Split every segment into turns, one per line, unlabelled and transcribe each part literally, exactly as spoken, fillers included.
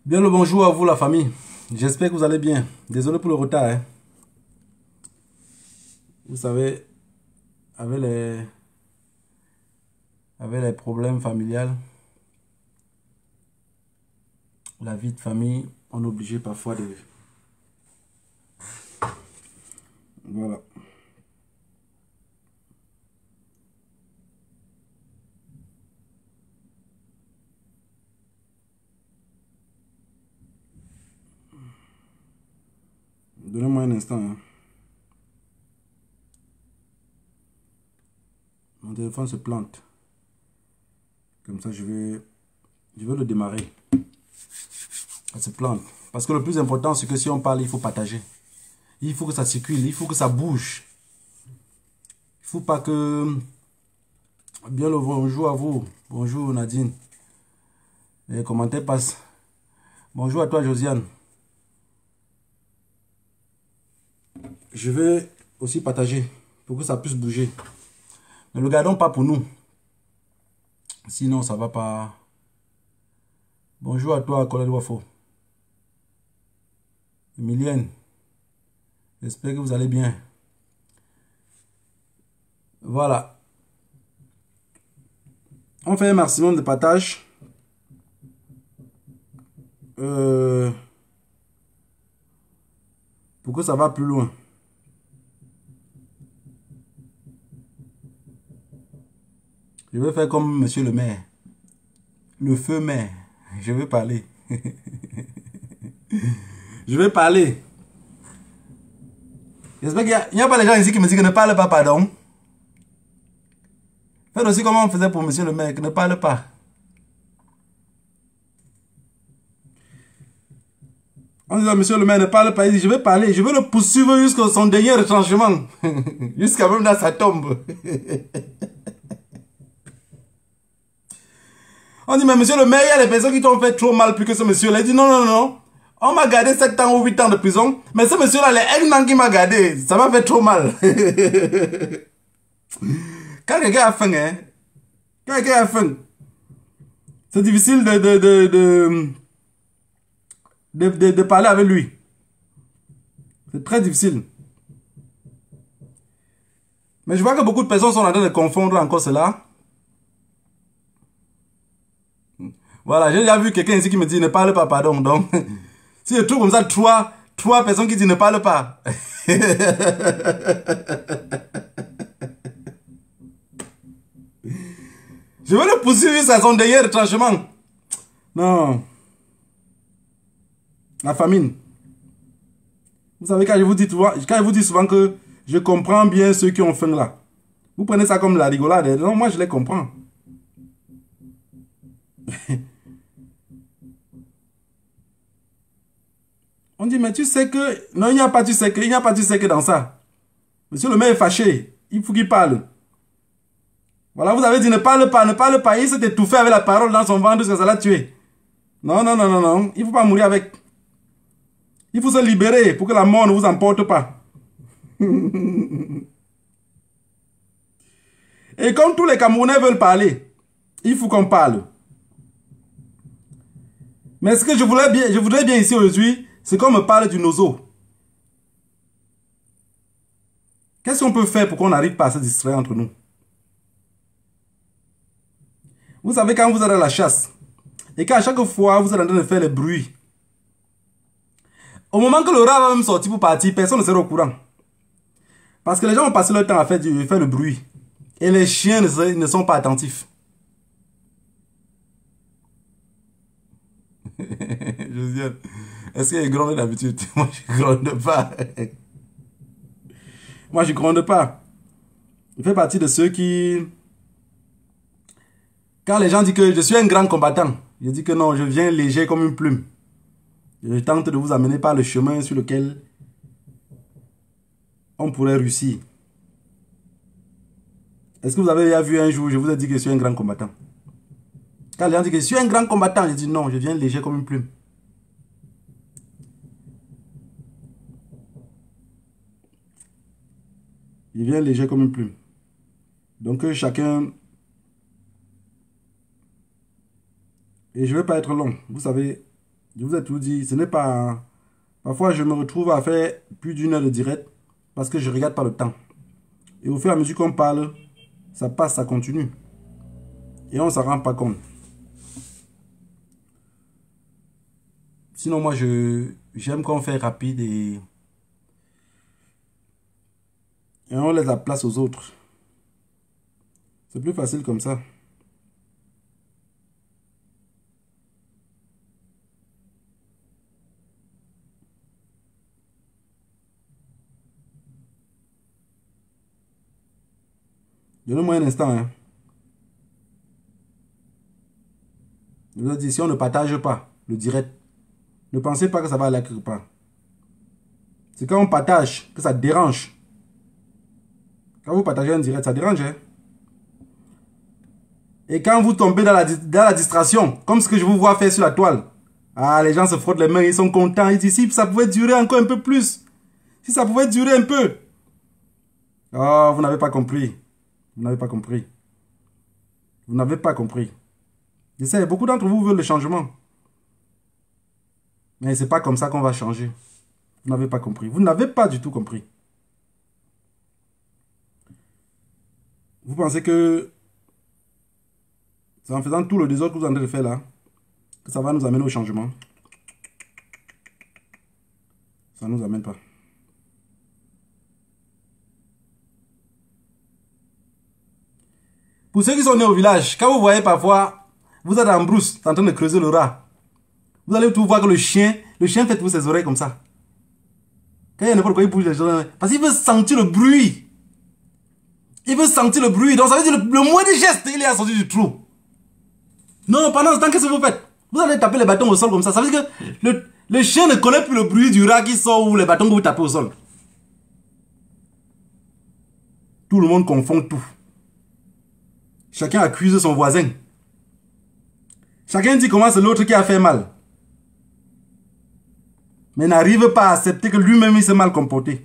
Bien le bonjour à vous la famille. J'espère que vous allez bien. Désolé pour le retard, hein. Vous savez, avec les, avec les problèmes familiales, la vie de famille, on est obligé parfois de... Voilà. Donnez-moi un instant, hein. Mon téléphone se plante. Comme ça, je vais, je vais le démarrer. Ça se plante. Parce que le plus important, c'est que si on parle, il faut partager. Il faut que ça circule, il faut que ça bouge. Il ne faut pas que... Bien le bonjour à vous. Bonjour Nadine. Les commentaires passent. Bonjour à toi Josiane. Je vais aussi partager pour que ça puisse bouger. Ne le gardons pas pour nous. Sinon, ça va pas. Bonjour à toi, Colette Wafo. Emilienne. J'espère que vous allez bien. Voilà. On fait un maximum de partage. Euh, pour que ça va plus loin. Je vais faire comme monsieur le maire. Le feu maire. Je vais parler. Je vais parler. J'espère qu'il n'y a, a pas les gens ici qui me disent que ne parle pas, pardon. Faites aussi comment on faisait pour monsieur le maire, que ne parle pas. On dit à monsieur le maire ne parle pas, il dit je vais parler, je vais le poursuivre jusqu'à son dernier retranchement. Jusqu'à même dans sa tombe. On dit mais monsieur le maire, il y a des personnes qui t'ont fait trop mal plus que ce monsieur-là. Il dit non, non, non. On m'a gardé sept ans ou huit ans de prison. Mais ce monsieur-là, les un an qui m'a gardé, ça m'a fait trop mal. Quand quelqu'un a faim, hein, quand quelqu'un a faim, c'est difficile de de, de, de, de, de, de parler avec lui. C'est très difficile. Mais je vois que beaucoup de personnes sont en train de confondre encore cela. Voilà, j'ai déjà vu quelqu'un ici qui me dit ne parle pas, pardon. Donc, si je trouve comme ça trois, trois personnes qui disent ne parle pas. Je vais le poursuivre à son dernier retranchement. Non. La famine. Vous savez, quand je vous dis, quand je vous dis souvent que je comprends bien ceux qui ont faim là. Vous prenez ça comme la rigolade. Non, moi je les comprends. On dit, mais tu sais que... Non, il n'y a pas tu sais que, il n'y a pas tu sais que dans ça. Monsieur le maire est fâché. Il faut qu'il parle. Voilà, vous avez dit ne parle pas, ne parle pas. Il s'est étouffé avec la parole dans son ventre jusqu'à ça l'a tué. Non, non, non, non, non. Il ne faut pas mourir avec. Il faut se libérer pour que la mort ne vous emporte pas. Et comme tous les Camerounais veulent parler, il faut qu'on parle. Mais ce que je voulais bien, je voudrais bien ici aujourd'hui, c'est qu'on me parle du nozo. Qu'est-ce qu'on peut faire pour qu'on n'arrive pas à se distraire entre nous? Vous savez, quand vous êtes à la chasse, et qu'à chaque fois, vous êtes en train de faire les bruits, au moment que le rat va même sortir pour partir, personne ne sera au courant. Parce que les gens ont passé leur temps à faire, du, faire le bruit. Et les chiens ne, ne sont pas attentifs. Josiane, est-ce qu'il gronde d'habitude? Moi, je gronde pas. Moi, je gronde pas. Je fais partie de ceux qui... Quand les gens disent que je suis un grand combattant, je dis que non, je viens léger comme une plume. Je tente de vous amener par le chemin sur lequel on pourrait réussir. Est-ce que vous avez vu un jour, je vous ai dit que je suis un grand combattant? Quand les gens disent que je suis un grand combattant, je dis non, je viens léger comme une plume. Je viens léger comme une plume. Donc euh, chacun... Et je ne vais pas être long. Vous savez, Je vous ai tout dit, ce n'est pas... Parfois, je me retrouve à faire plus d'une heure de direct parce que je ne regarde pas le temps. Et au fur et à mesure qu'on parle, ça passe, ça continue. Et on ne s'en rend pas compte. Sinon, moi, je j'aime qu'on fait rapide et... et on laisse la place aux autres. C'est plus facile comme ça. Donnez-moi un instant. Hein. Je vous ai dit, si on ne partage pas le direct, ne pensez pas que ça va aller quelque part. C'est quand on partage que ça dérange. Quand vous partagez un direct, ça dérange. Hein? Et quand vous tombez dans la, dans la distraction, comme ce que je vous vois faire sur la toile, ah, les gens se frottent les mains, ils sont contents. Ils disent, si ça pouvait durer encore un peu plus. Si ça pouvait durer un peu. Oh, vous n'avez pas compris. Vous n'avez pas compris. Vous n'avez pas compris. Je sais, beaucoup d'entre vous veulent le changement. Mais ce n'est pas comme ça qu'on va changer. Vous n'avez pas compris. Vous n'avez pas du tout compris. Vous pensez que c'est en faisant tout le désordre que vous êtes en train de faire là que ça va nous amener au changement. Ça ne nous amène pas. Pour ceux qui sont nés au village, quand vous voyez parfois, vous êtes en brousse, en train de creuser le rat, vous allez tout voir que le chien, le chien fait toutes ses oreilles comme ça. Quand il y a n'importe quoi, il bouge les oreilles. Parce qu'il veut sentir le bruit. Il veut sentir le bruit. Donc ça veut dire le, le moindre geste, il est à sortir du trou. Non, pendant ce temps, qu'est-ce que vous faites? Vous allez taper les bâtons au sol comme ça. Ça veut dire que le, le chien ne connaît plus le bruit du rat qui sort ou les bâtons que vous tapez au sol. Tout le monde confond tout. Chacun accuse son voisin. Chacun dit comment c'est l'autre qui a fait mal. Mais n'arrive pas à accepter que lui-même il s'est mal comporté.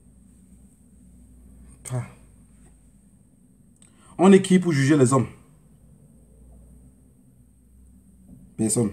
On est qui pour juger les hommes? Personne.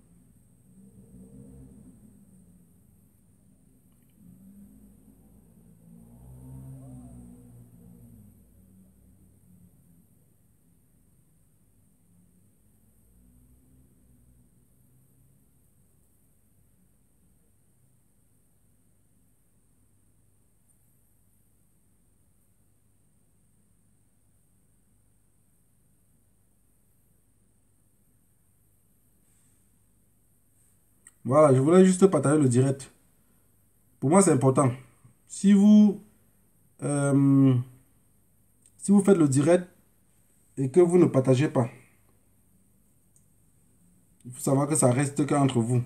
Voilà, je voulais juste partager le direct. Pour moi, c'est important. Si vous, euh, si vous faites le direct et que vous ne partagez pas, il faut savoir que ça reste qu'entre vous.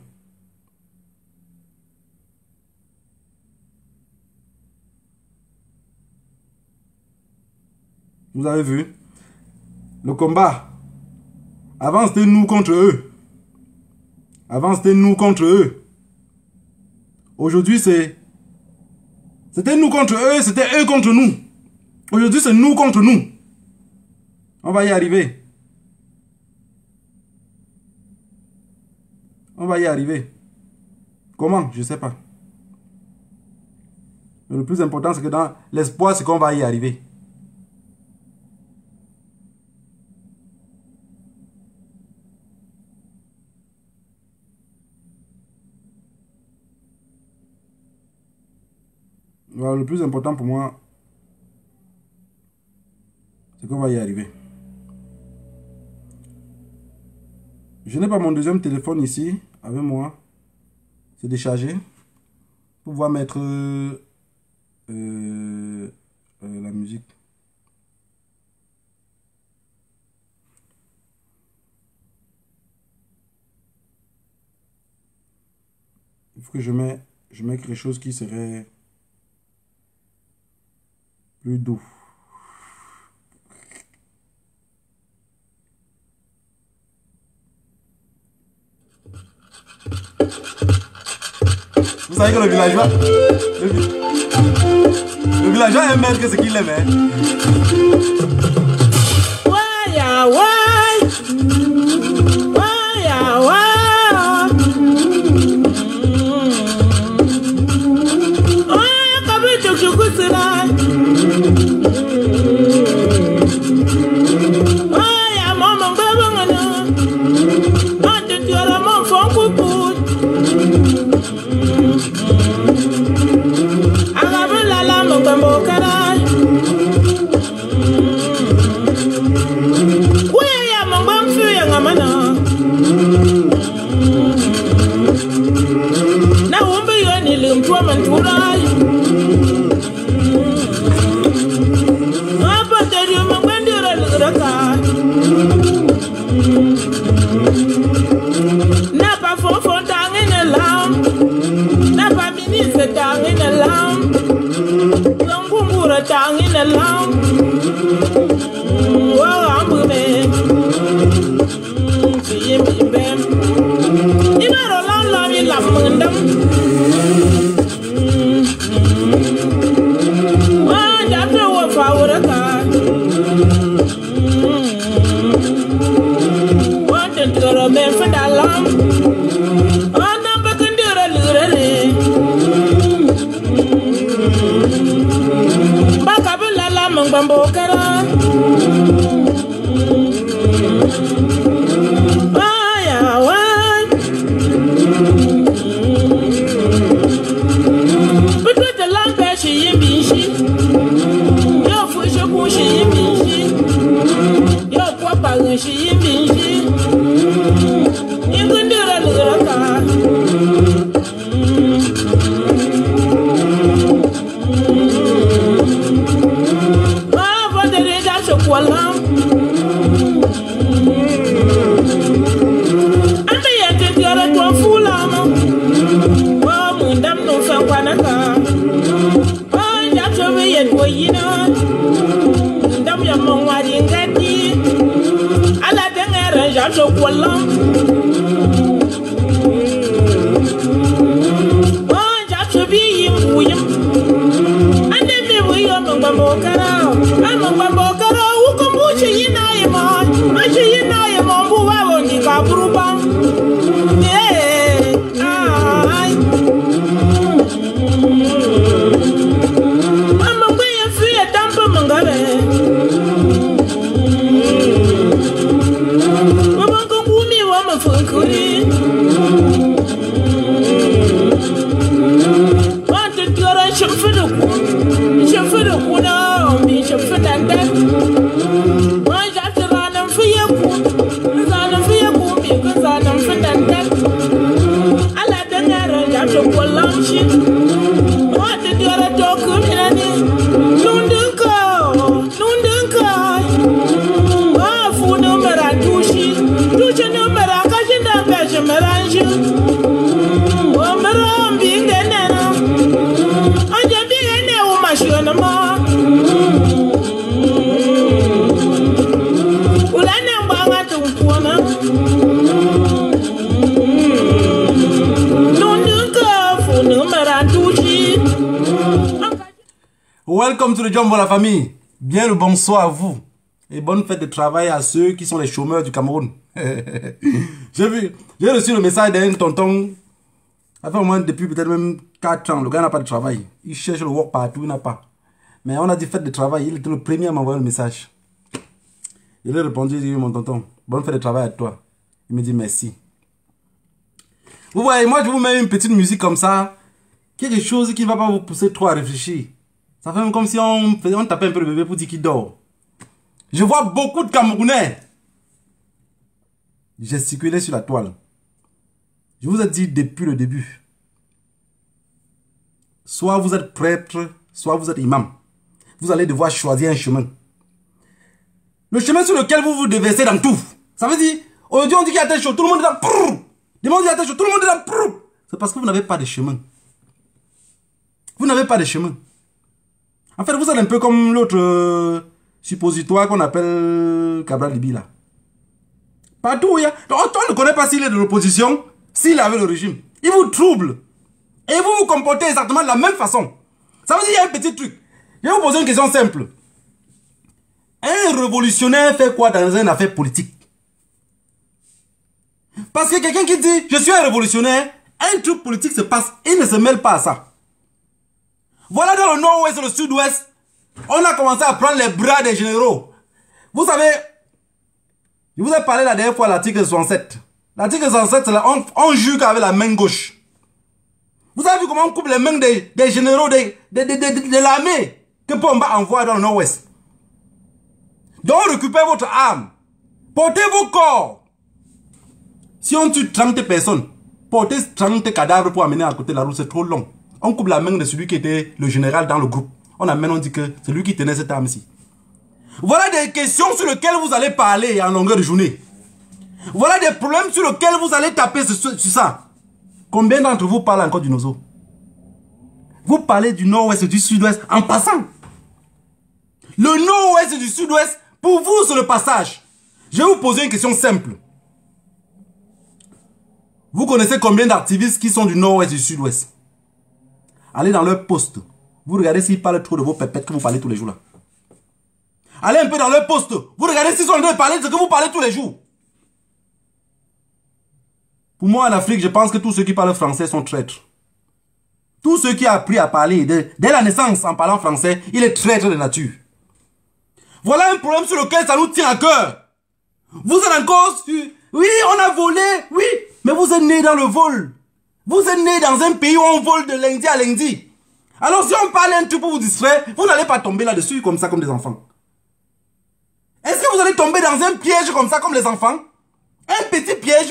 Vous avez vu? Le combat. Avant, c'était nous contre eux. Avant, c'était nous contre eux. Aujourd'hui, c'est... C'était nous contre eux, c'était eux contre nous. Aujourd'hui, c'est nous contre nous. On va y arriver. On va y arriver. Comment? Je ne sais pas. Mais le plus important, c'est que dans l'espoir, c'est qu'on va y arriver. Voilà, le plus important pour moi, c'est qu'on va y arriver. Je n'ai pas mon deuxième téléphone ici avec moi. C'est déchargé. Pour pouvoir mettre euh, euh, la musique. Il faut que je mette, je mette quelque chose qui serait plus doux. Vous savez que le villageois, le, le villageois aime mettre ce qu'il aime. Hein? Ouais, ouais. Ouais, ouais.
ya mambam fu ya ngamana. Na umbe yo ni limtua manturai. Apa teri mambandira liraka. Na pa fofo tangin alam. Na pa minise tangin alam. Langungura tangin alam. Wow, I'm moving. See me, bam. You know, long, long, you love them. One, you have to work for a car. One, to go to bed for that long. One, number can do a little. Back up a lamb and bamboo cara. She be she. You can do a little car. Ah, but the red dash of Wallam. And the yet to get a to a full armor. Oh, Mundam no Fanquanaca. Oh, that's a way and way, you know. Damn your mom, what you get me. So Wallam. Oh, just to be in William. And then we will am a Bambokara. I'm a Bambokara who can watch you in I am on. I see you now, I'm on who I want to go. Yeah, I'm a way of free a dumper mangare. What did you have a dog? Nundunko, Nundunko. Ah, for number and Tushi, Tucha number, I can't have a melange. Oh, Maram being the nana. I just be a name, my shunama. Well, I know about the woman.
Welcome to the Jumbo la famille. Bien le bonsoir à vous. Et bonne fête de travail à ceux qui sont les chômeurs du Cameroun. J'ai vu, j'ai reçu le message d'un tonton. Enfin, au moins depuis peut-être même quatre ans, le gars n'a pas de travail. Il cherche le work partout, il n'a pas. Mais on a dit fête de travail, il était le premier à m'envoyer le message. Il lui a répondu, il dit, mon tonton, bonne fête de travail à toi. Il me dit merci. Vous voyez, moi je vous mets une petite musique comme ça, quelque chose qui ne va pas vous pousser trop à réfléchir. Ça fait comme si on, faisait, on tapait un peu le bébé pour dire qu'il dort. Je vois beaucoup de Camerounais gesticuler sur la toile. Je vous ai dit depuis le début. Soit vous êtes prêtre, soit vous êtes imam. Vous allez devoir choisir un chemin. Le chemin sur lequel vous vous déversez dans tout. Ça veut dire, aujourd'hui on dit qu'il y a tel chose, tout le monde est dans prrr. Demain on dit qu'il y a tel chose, tout le monde est dans prrr. C'est parce que vous n'avez pas de chemin. Vous n'avez pas de chemin. En fait, vous êtes un peu comme l'autre euh, suppositoire qu'on appelle Cabral Libi là. Partout où il y a... On, on ne connaît pas s'il est de l'opposition, s'il avait le régime. Il vous trouble. Et vous vous comportez exactement de la même façon. Ça veut dire qu'il y a un petit truc. Je vais vous poser une question simple. Un révolutionnaire fait quoi dans une affaire politique? Parce que quelqu'un qui dit « Je suis un révolutionnaire », un truc politique se passe, il ne se mêle pas à ça. Voilà dans le nord-ouest et le sud-ouest, on a commencé à prendre les bras des généraux. Vous savez, je vous ai parlé la dernière fois de l'article soixante-sept. L'article soixante-sept, là, on, on juge avec la main gauche. Vous avez vu comment on coupe les mains des, des généraux de, de, de, de, de, de l'armée que Pomba envoie dans le nord-ouest. Donc on récupère votre arme. Portez vos corps. Si on tue trente personnes, porter trente cadavres pour amener à côté de la route, c'est trop long. On coupe la main de celui qui était le général dans le groupe. On amène, on dit que c'est lui qui tenait cette arme-ci. Voilà des questions sur lesquelles vous allez parler en longueur de journée. Voilà des problèmes sur lesquels vous allez taper sur, sur ça. Combien d'entre vous parlent encore du Nozo? Vous parlez du nord-ouest et du sud-ouest en passant. Le nord-ouest et du sud-ouest, pour vous, c'est le passage. Je vais vous poser une question simple. Vous connaissez combien d'activistes qui sont du nord-ouest et du sud-ouest? Allez dans leur poste. Vous regardez s'ils parlent trop de vos pépettes que vous parlez tous les jours là. Allez un peu dans leur poste. Vous regardez s'ils sont en train de parler de ce que vous parlez tous les jours. Pour moi, en Afrique, je pense que tous ceux qui parlent français sont traîtres. Tous ceux qui ont appris à parler de, dès la naissance en parlant français, il est traître de nature. Voilà un problème sur lequel ça nous tient à cœur. Vous êtes encore sur... Oui, on a volé, oui, mais vous êtes né dans le vol. Vous êtes né dans un pays où on vole de lundi à lundi. Alors si on parle un truc pour vous distraire, vous n'allez pas tomber là-dessus comme ça, comme des enfants. Est-ce que vous allez tomber dans un piège comme ça, comme les enfants? Un petit piège?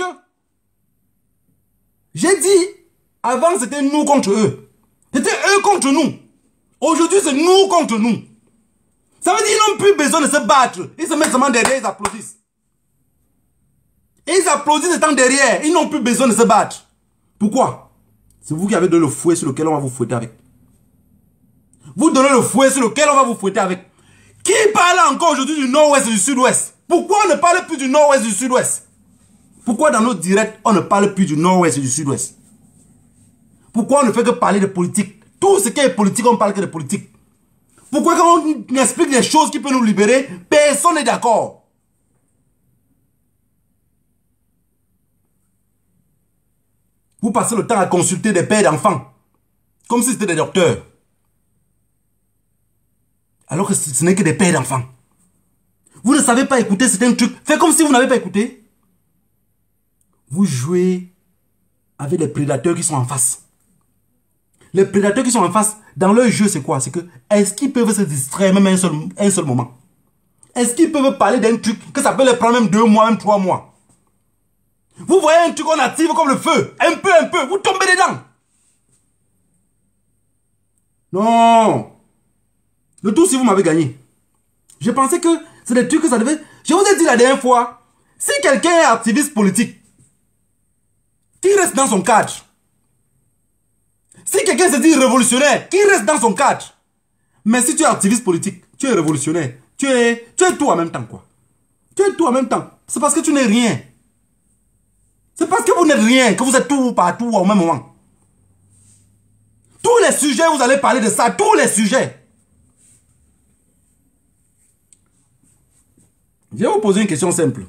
J'ai dit, avant c'était nous contre eux. C'était eux contre nous. Aujourd'hui c'est nous contre nous. Ça veut dire qu'ils n'ont plus besoin de se battre. Ils se mettent seulement derrière, ils applaudissent. Et ils applaudissent étant derrière. Ils n'ont plus besoin de se battre. Pourquoi? C'est vous qui avez donné le fouet sur lequel on va vous fouetter avec. Vous donnez le fouet sur lequel on va vous fouetter avec. Qui parle encore aujourd'hui du nord-ouest et du sud-ouest? Pourquoi on ne parle plus du nord-ouest et du sud-ouest? Pourquoi dans nos directs, on ne parle plus du nord-ouest et du sud-ouest? Pourquoi on ne fait que parler de politique? Tout ce qui est politique, on parle que de politique. Pourquoi quand on explique des choses qui peuvent nous libérer, personne n'est d'accord? Vous passez le temps à consulter des pères d'enfants, comme si c'était des docteurs. Alors que ce n'est que des pères d'enfants. Vous ne savez pas écouter certains trucs. Faites comme si vous n'avez pas écouté. Vous jouez avec les prédateurs qui sont en face. Les prédateurs qui sont en face, dans leur jeu, c'est quoi? C'est que, est-ce qu'ils peuvent se distraire même un seul, un seul moment? Est-ce qu'ils peuvent parler d'un truc que ça peut les prendre même deux mois, même trois mois? Vous voyez un truc qu'on active comme le feu. Un peu, un peu, vous tombez dedans. Non. Le tout, si vous m'avez gagné. Je pensais que c'est des trucs que ça devait... Je vous ai dit la dernière fois, si quelqu'un est activiste politique, qu'il reste dans son cadre. Si quelqu'un se dit révolutionnaire, qu'il reste dans son cadre. Mais si tu es activiste politique, tu es révolutionnaire, tu es, tu es tout en même temps, quoi. Tu es tout en même temps. C'est parce que tu n'es rien. C'est parce que vous n'êtes rien, que vous êtes tout partout au même moment. Tous les sujets, vous allez parler de ça, tous les sujets. Je vais vous poser une question simple.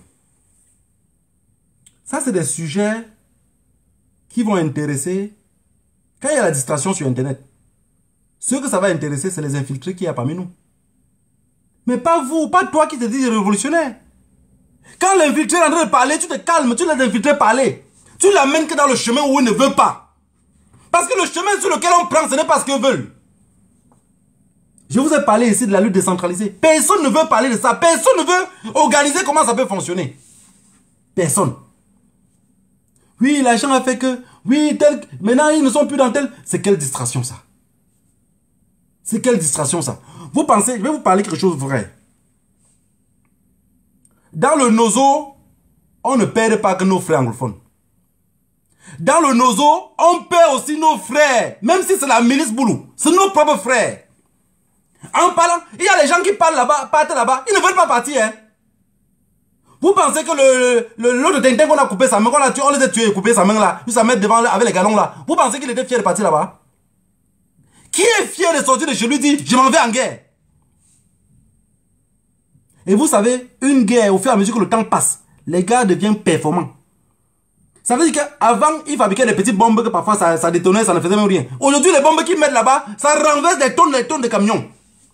Ça, c'est des sujets qui vont intéresser, quand il y a la distraction sur Internet, ceux que ça va intéresser, c'est les infiltrés qu'il y a parmi nous. Mais pas vous, pas toi qui te dis révolutionnaire. Quand l'infiltré est en train de parler, tu te calmes, tu laisses l'infiltré parler. Tu l'amènes que dans le chemin où il ne veut pas. Parce que le chemin sur lequel on prend, ce n'est pas ce qu'ils veulent. Je vous ai parlé ici de la lutte décentralisée. Personne ne veut parler de ça. Personne ne veut organiser comment ça peut fonctionner. Personne. Oui, l'argent a fait que... Oui, tel... Maintenant, ils ne sont plus dans tel... C'est quelle distraction, ça? C'est quelle distraction, ça? Vous pensez... Je vais vous parler quelque chose de vrai. Dans le Nozo, on ne perd pas que nos frères anglophones. Dans le Nozo, on perd aussi nos frères. Même si c'est la milice Boulou. C'est nos propres frères. En parlant, il y a les gens qui parlent là-bas, partent là-bas. Ils ne veulent pas partir, hein. Vous pensez que le l'autre Tintin qu'on a coupé sa main, qu'on a tué, on les a tués, coupé sa main là, puis ça met devant avec les galons là. Vous pensez qu'il était fier de partir là-bas? Qui est fier de sortir de chez lui dit, je m'en vais en guerre? Et vous savez, une guerre, au fur et à mesure que le temps passe, les gars deviennent performants. Ça veut dire qu'avant, ils fabriquaient des petites bombes que parfois ça, ça détonnait, ça ne faisait même rien. Aujourd'hui, les bombes qu'ils mettent là-bas, ça renverse des tonnes, des tonnes de camions.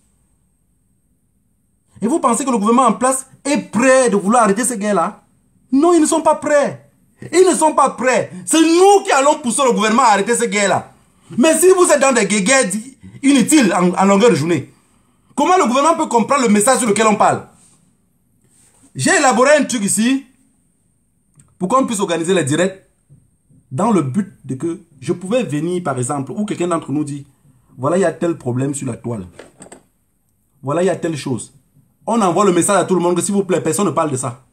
Et vous pensez que le gouvernement en place est prêt de vouloir arrêter ces guerres-là? Non, ils ne sont pas prêts. Ils ne sont pas prêts. C'est nous qui allons pousser le gouvernement à arrêter ces guerres-là. Mais si vous êtes dans des guerres inutiles en, en longueur de journée, comment le gouvernement peut comprendre le message sur lequel on parle? J'ai élaboré un truc ici pour qu'on puisse organiser les directs dans le but de que je pouvais venir, par exemple, ou quelqu'un d'entre nous dit, voilà, il y a tel problème sur la toile. Voilà, il y a telle chose. On envoie le message à tout le monde que s'il vous plaît, personne ne parle de ça.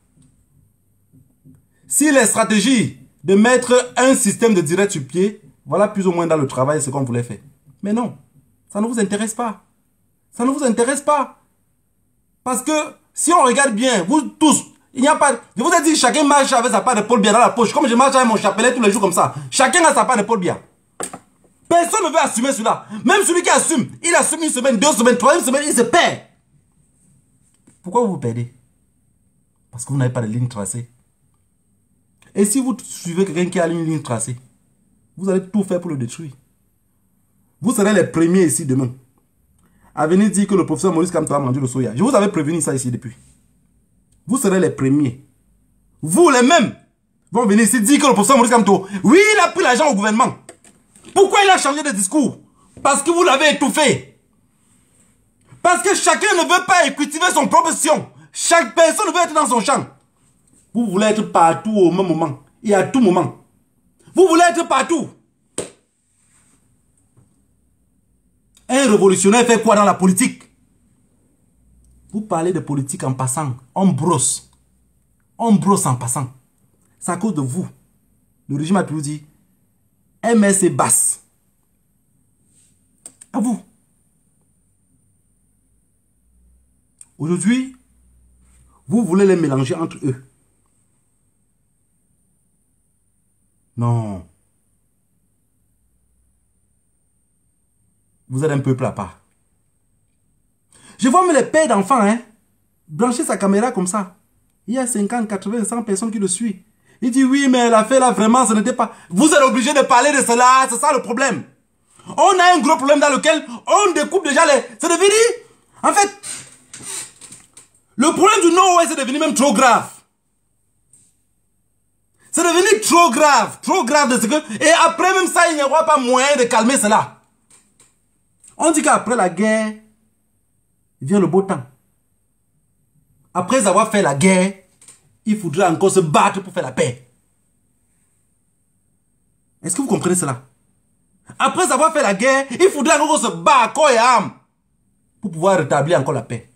Si les stratégies de mettre un système de direct sur pied, voilà plus ou moins dans le travail ce qu'on voulait faire. Mais non, ça ne vous intéresse pas. Ça ne vous intéresse pas. Parce que si on regarde bien, vous tous, il n'y a pas... Je vous ai dit, chacun marche avec sa part de Paul Biya dans la poche. Comme je marche avec mon chapelet tous les jours comme ça. Chacun a sa part de Paul Biya. Personne ne veut assumer cela. Même celui qui assume, il assume une semaine, deux semaines, troisième semaine, il se perd. Pourquoi vous vous perdez? Parce que vous n'avez pas de ligne tracée. Et si vous suivez quelqu'un qui a une ligne tracée, vous allez tout faire pour le détruire. Vous serez les premiers ici demain à venir dire que le professeur Maurice Kamto a mangé le soya. Je vous avais prévenu ça ici depuis. Vous serez les premiers. Vous les mêmes vont venir ici dire que le professeur Maurice Kamto, oui, il a pris l'argent au gouvernement. Pourquoi il a changé de discours? Parce que vous l'avez étouffé. Parce que chacun ne veut pas cultiver son propre sion. Chaque personne veut être dans son champ. Vous voulez être partout au même moment et à tout moment. Vous voulez être partout. Un révolutionnaire fait quoi dans la politique? Vous parlez de politique en passant. On brosse. On brosse en passant. C'est à cause de vous. Le régime a toujours dit M S est basse. À vous. Aujourd'hui, vous voulez les mélanger entre eux. Non. Vous êtes un peuple à part. Je vois même les pères d'enfants, hein, brancher sa caméra comme ça. Il y a cinquante, quatre-vingts, cent personnes qui le suivent. Il dit oui, mais elle a fait là, vraiment, ce n'était pas... Vous êtes obligé de parler de cela, c'est ça le problème. On a un gros problème dans lequel on découpe déjà les... C'est devenu... En fait, le problème du Nord-Ouest est devenu même trop grave. C'est devenu trop grave, trop grave de ce que... Et après même ça, il n'y aura pas moyen de calmer cela. On dit qu'après la guerre, vient le beau temps. Après avoir fait la guerre, il faudrait encore se battre pour faire la paix. Est-ce que vous comprenez cela? Après avoir fait la guerre, il faudrait encore se battre corps et âme pour pouvoir rétablir encore la paix.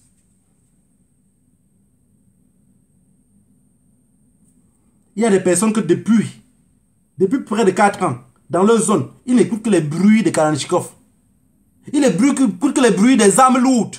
Il y a des personnes que depuis, depuis près de quatre ans, dans leur zone, ils n'écoutent que les bruits de Kalachnikov. Ils n'écoutent que les bruits des armes lourdes.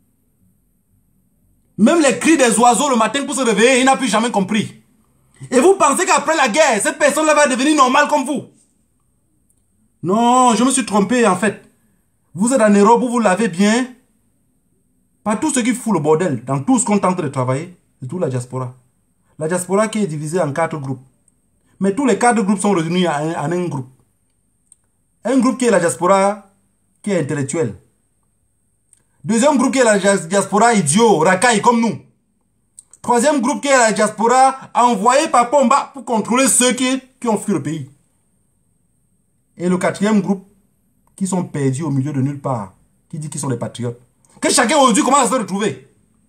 Même les cris des oiseaux le matin pour se réveiller, il n'a plus jamais compris. Et vous pensez qu'après la guerre, cette personne-là va devenir normale comme vous? Non, je me suis trompé en fait. Vous êtes en Europe, vous vous lavez bien. Pas tout ce qui fout le bordel, dans tout ce qu'on tente de travailler, c'est tout la diaspora. La diaspora qui est divisée en quatre groupes. Mais tous les quatre groupes sont réunis en un, en un groupe. Un groupe qui est la diaspora qui est intellectuelle. Deuxième groupe qui est la diaspora idiot, racaille comme nous. Troisième groupe qui est la diaspora envoyée par Pomba pour contrôler ceux qui, qui ont fui le pays. Et le quatrième groupe qui sont perdus au milieu de nulle part, qui dit qu'ils sont des patriotes. Que chacun aujourd'hui commence à se retrouver.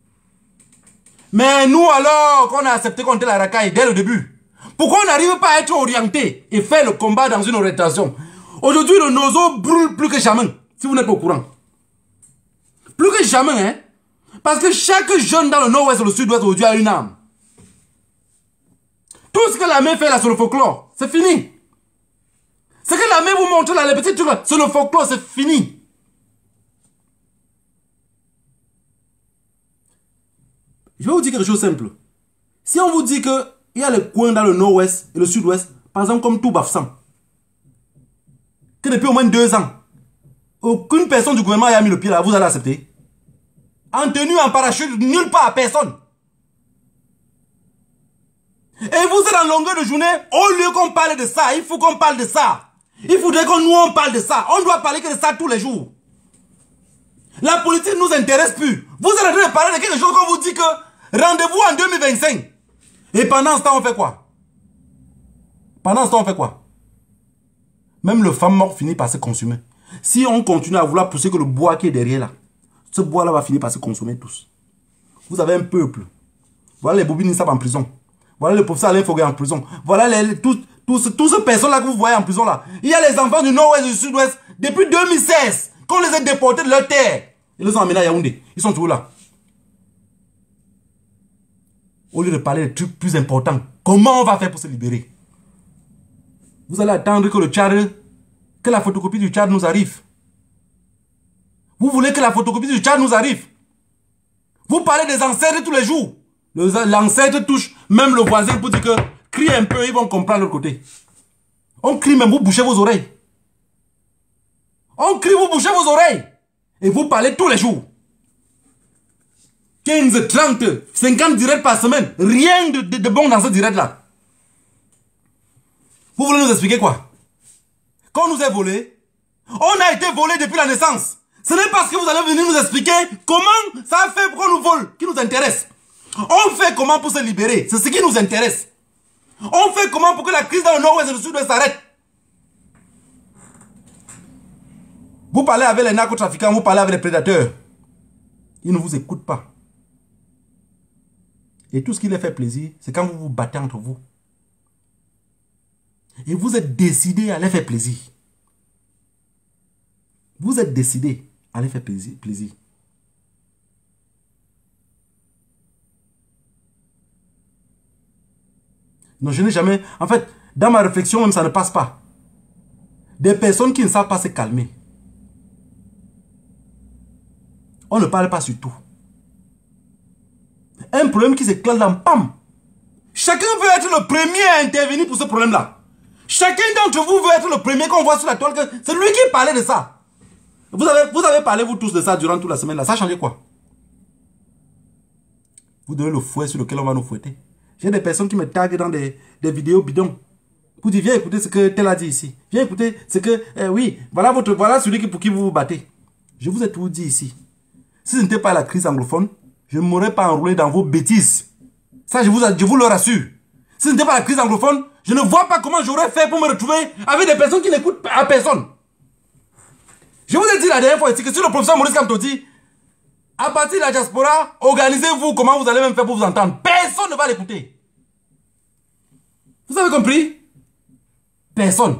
Mais nous alors qu'on a accepté contre la racaille dès le début, pourquoi on n'arrive pas à être orienté et faire le combat dans une orientation? Aujourd'hui le nozo brûle plus que jamais, si vous n'êtes pas au courant. Plus que jamais, hein. Parce que chaque jeune dans le nord-ouest et le sud-ouest aujourd'hui a une âme. Tout ce que la main fait là sur le folklore, c'est fini. Ce que la main vous montre là, les petits trucs là, sur le folklore, c'est fini. Je vais vous dire quelque chose de simple. Si on vous dit qu'il y a les coins dans le nord-ouest et le sud-ouest, par exemple comme tout Bafsan, que depuis au moins deux ans, aucune personne du gouvernement a mis le pied là, vous allez accepter. En tenue, en parachute, nulle part, personne. Et vous êtes en longueur de journée, au lieu qu'on parle de ça, il faut qu'on parle de ça. Il faudrait que nous on parle de ça. On doit parler que de ça tous les jours. La politique ne nous intéresse plus. Vous êtes en train de parler de quelque chose qu'on vous dit que rendez-vous en deux mille vingt-cinq. Et pendant ce temps, on fait quoi? Pendant ce temps, on fait quoi? Même le femme mort finit par se consumer. Si on continue à vouloir pousser que le bois qui est derrière là, ce bois-là va finir par se consommer tous. Vous avez un peuple Voilà les Bobby Nissab en prison. Voilà le professeur Alain Foguet en prison. Voilà les, tous, tous, tous ces personnes-là que vous voyez en prison là. Il y a les enfants du nord-ouest et du sud-ouest depuis deux mille seize, qu'on les a déportés de leur terre. Ils les ont emmenés à Yaoundé. Ils sont toujours là. Au lieu de parler des trucs plus importants, comment on va faire pour se libérer? Vous allez attendre que le Tchad, que la photocopie du Tchad nous arrive. Vous voulez que la photocopie du Tchad nous arrive? Vous parlez des ancêtres tous les jours. L'ancêtre touche même le voisin pour dire que crie un peu, ils vont comprendre de l'autre côté. On crie même, vous bouchez vos oreilles. On crie, vous bouchez vos oreilles. Et vous parlez tous les jours. quinze, trente, cinquante directs par semaine. Rien de, de, de bon dans ce direct-là. Vous voulez nous expliquer quoi? Quand on nous est volé, on a été volé depuis la naissance. Ce n'est pas ce que vous allez venir nous expliquer comment ça a fait pour qu'on nous vole qui nous intéresse. On fait comment pour se libérer? C'est ce qui nous intéresse. On fait comment pour que la crise dans le nord-ouest et le sud-ouest s'arrête? Vous parlez avec les narcotrafiquants, vous parlez avec les prédateurs. Ils ne vous écoutent pas. Et tout ce qui les fait plaisir, c'est quand vous vous battez entre vous. Et vous êtes décidé à les faire plaisir. Vous êtes décidé à les faire plaisir. plaisir. Non, je n'ai jamais... En fait, dans ma réflexion, même ça ne passe pas. Des personnes qui ne savent pas se calmer. On ne parle pas sur tout. Un problème qui s'éclate dans pam. Chacun veut être le premier à intervenir pour ce problème-là. Chacun d'entre vous veut être le premier qu'on voit sur la toile. C'est lui qui parlait de ça. Vous avez, vous avez parlé, vous tous, de ça durant toute la semaine. Là. Ça a changé quoi? Vous donnez le fouet sur lequel on va nous fouetter. J'ai des personnes qui me taguent dans des, des vidéos bidons. Pour dire, viens écouter ce que tel a dit ici. Viens écouter ce que... Eh, oui, voilà, votre, voilà celui qui, pour qui vous vous battez. Je vous ai tout dit ici. Si ce n'était pas la crise anglophone, je ne m'aurais pas enroulé dans vos bêtises. Ça, je vous, je vous le rassure. Si ce n'était pas la crise anglophone, je ne vois pas comment j'aurais fait pour me retrouver avec des personnes qui n'écoutent à personne. Je vous ai dit la dernière fois ici que si le professeur Maurice Kamto dit, à partir de la diaspora, organisez-vous comment vous allez même faire pour vous entendre. Personne ne va l'écouter. Vous avez compris? Personne.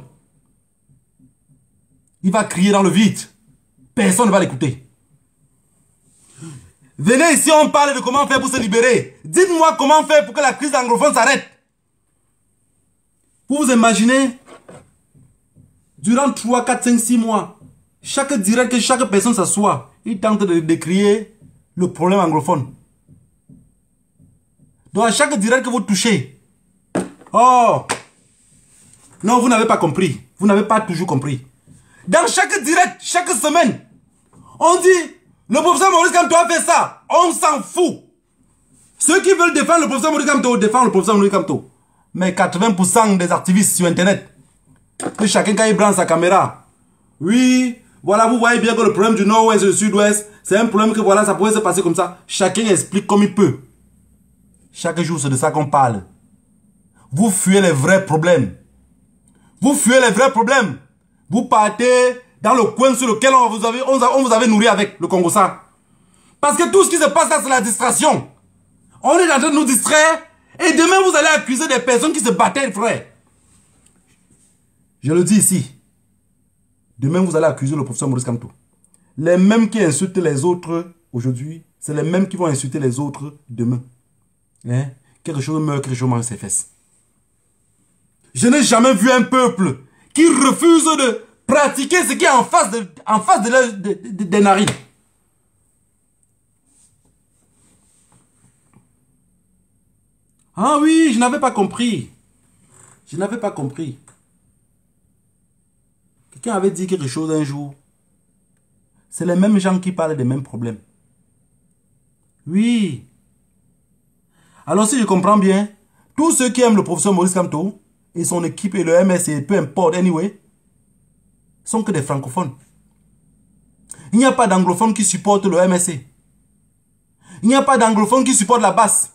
Il va crier dans le vide. Personne ne va l'écouter. Venez ici, on parle de comment faire pour se libérer. Dites-moi comment faire pour que la crise anglophone s'arrête. Vous vous imaginez, durant trois, quatre, cinq, six mois, chaque direct que chaque personne s'assoit, il tente de décrier le problème anglophone. Donc à chaque direct que vous touchez, oh, non, vous n'avez pas compris. Vous n'avez pas toujours compris. Dans chaque direct, chaque semaine, on dit, le professeur Maurice Kamto a fait ça. On s'en fout. Ceux qui veulent défendre le professeur Maurice Kamto, défendent le professeur Maurice Kamto. Mais quatre-vingts pour cent des activistes sur Internet, que chacun quand il branche sa caméra, oui, voilà, vous voyez bien que le problème du nord-ouest et du sud-ouest, c'est un problème que voilà, ça pourrait se passer comme ça. Chacun explique comme il peut. Chaque jour, c'est de ça qu'on parle. Vous fuyez les vrais problèmes. Vous fuyez les vrais problèmes. Vous partez dans le coin sur lequel on vous avait, on vous avait nourri avec le Congo-Ça. Parce que tout ce qui se passe là, c'est la distraction. On est en train de nous distraire. Et demain, vous allez accuser des personnes qui se battaient, frère. Je le dis ici. Demain, vous allez accuser le professeur Maurice Kamto. Les mêmes qui insultent les autres aujourd'hui, c'est les mêmes qui vont insulter les autres demain. Hein? Quelque chose meurt, quelque chose mange ses fesses. Je n'ai jamais vu un peuple qui refuse de pratiquer ce qui est en face de, en face de, leur, de, de, des narines. Ah oui, je n'avais pas compris. Je n'avais pas compris. Quelqu'un avait dit quelque chose un jour. C'est les mêmes gens qui parlent des mêmes problèmes. Oui. Alors si je comprends bien, tous ceux qui aiment le professeur Maurice Kamto et son équipe et le M S C, peu importe, anyway, sont que des francophones. Il n'y a pas d'anglophones qui supportent le M S C. Il n'y a pas d'anglophones qui supportent la basse.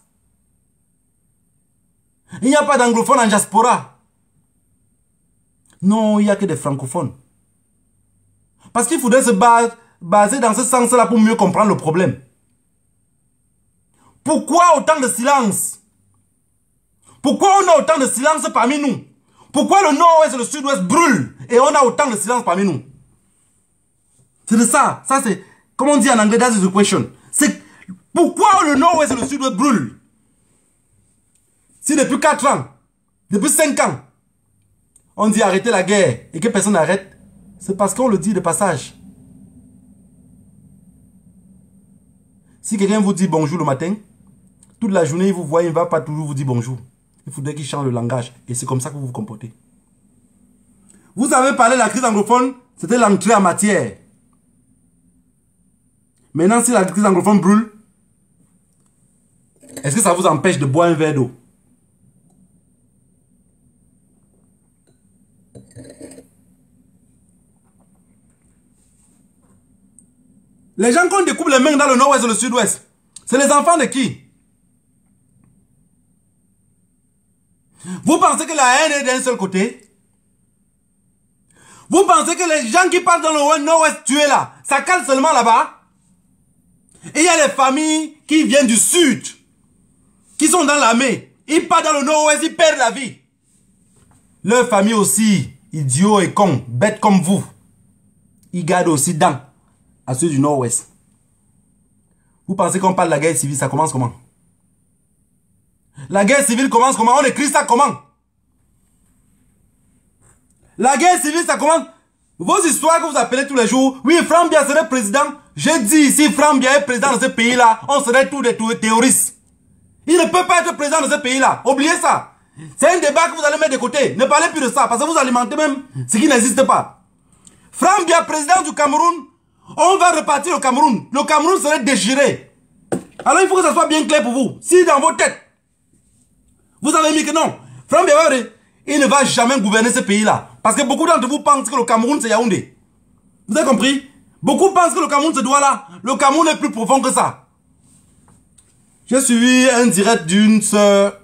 Il n'y a pas d'anglophones en diaspora. Non, il n'y a que des francophones. Parce qu'il faudrait se baser dans ce sens-là pour mieux comprendre le problème. Pourquoi autant de silence? Pourquoi on a autant de silence parmi nous? Pourquoi le nord-ouest et le sud-ouest brûlent et on a autant de silence parmi nous? C'est de ça. Ça c'est, comme on dit en anglais, that's the question. C'est pourquoi le nord-ouest et le sud-ouest brûlent? Si depuis quatre ans, depuis cinq ans, on dit arrêter la guerre et que personne n'arrête, c'est parce qu'on le dit de passage. Si quelqu'un vous dit bonjour le matin, toute la journée, il vous voit, il ne va pas toujours vous dire bonjour. Il faudrait qu'il change le langage. Et c'est comme ça que vous vous comportez. Vous avez parlé de la crise anglophone, c'était l'entrée en matière. Maintenant, si la crise anglophone brûle, est-ce que ça vous empêche de boire un verre d'eau? Les gens qu'on découpe les mains dans le nord-ouest et le sud-ouest, c'est les enfants de qui? Vous pensez que la haine est d'un seul côté? Vous pensez que les gens qui partent dans le nord-ouest tués là, ça cale seulement là-bas? Et il y a les familles qui viennent du sud, qui sont dans l'armée. Ils partent dans le nord-ouest, ils perdent la vie. Leurs familles aussi, idiots et cons, bêtes comme vous, ils gardent aussi dents à ceux du nord-ouest. Vous pensez qu'on parle de la guerre civile, ça commence comment? La guerre civile commence comment? On écrit ça comment? La guerre civile, ça commence... Vos histoires que vous appelez tous les jours, oui, Franck Biya serait président. J'ai dit, si Franck Biya est président de ce pays-là, on serait tous des terroristes. Il ne peut pas être président de ce pays-là. Oubliez ça. C'est un débat que vous allez mettre de côté. Ne parlez plus de ça, parce que vous alimentez même ce qui n'existe pas. Franck Biya, président du Cameroun, on va repartir au Cameroun. Le Cameroun serait déchiré. Alors il faut que ça soit bien clair pour vous. Si dans vos têtes, vous avez mis que non, Franck Biya, il ne va jamais gouverner ce pays-là. Parce que beaucoup d'entre vous pensent que le Cameroun, c'est Yaoundé. Vous avez compris? Beaucoup pensent que le Cameroun, c'est Douala. Le Cameroun est plus profond que ça. J'ai suivi un direct d'une sœur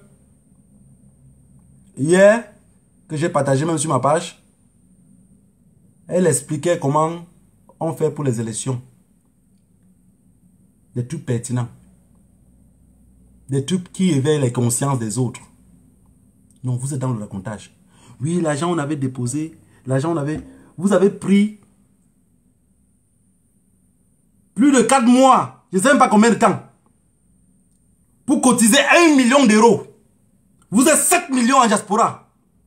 hier, que j'ai partagé même sur ma page. Elle expliquait comment on fait pour les élections. Des trucs pertinents. Des trucs qui éveillent les consciences des autres. Non, vous êtes dans le racontage. Oui, l'argent on avait déposé, l'argent on avait... Vous avez pris plus de quatre mois, je ne sais même pas combien de temps, pour cotiser un million d'euros. Vous êtes sept millions en diaspora.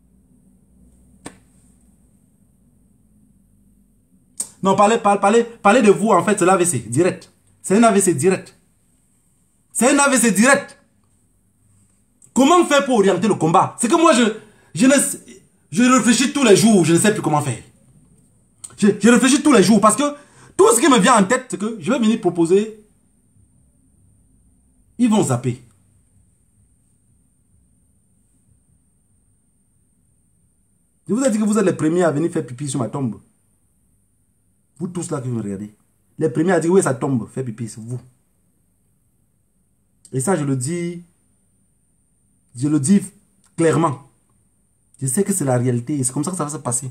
Non, parlez, parlez, parlez, parlez de vous, en fait, c'est l'A V C, direct. C'est un A V C direct. C'est un A V C direct. Comment faire pour orienter le combat? C'est que moi, je, je, ne, je réfléchis tous les jours, je ne sais plus comment faire. Je, je réfléchis tous les jours parce que tout ce qui me vient en tête, c'est que je vais venir proposer. Ils vont zapper. Je vous ai dit que vous êtes les premiers à venir faire pipi sur ma tombe. Vous tous là qui me regardez. Les premiers à dire oui, ça tombe, faire pipi, c'est vous. Et ça, je le dis... Je le dis clairement. Je sais que c'est la réalité et c'est comme ça que ça va se passer.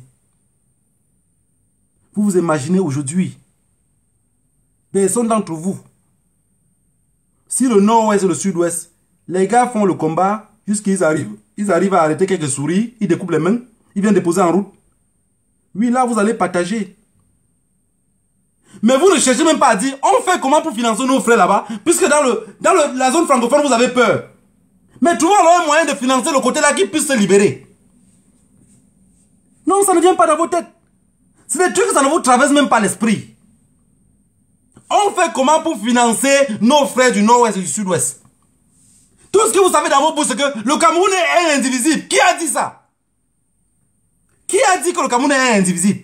Vous vous imaginez aujourd'hui, personne d'entre vous, si le nord-ouest et le sud-ouest, les gars font le combat jusqu'à ils arrivent. Ils arrivent à arrêter quelques souris, ils découpent les mains, ils viennent déposer en route. Oui, là, vous allez partager. Mais vous ne cherchez même pas à dire, on fait comment pour financer nos frères là-bas, puisque dans, le, dans le, la zone francophone, vous avez peur. Mais trouvons alors un moyen de financer le côté-là qui puisse se libérer. Non, ça ne vient pas dans vos têtes. C'est des trucs que ça ne vous traverse même pas l'esprit. On fait comment pour financer nos frères du nord-ouest et du sud-ouest? Tout ce que vous savez dans vos bouches, c'est que le Cameroun est indivisible. Qui a dit ça? Qui a dit que le Cameroun est indivisible?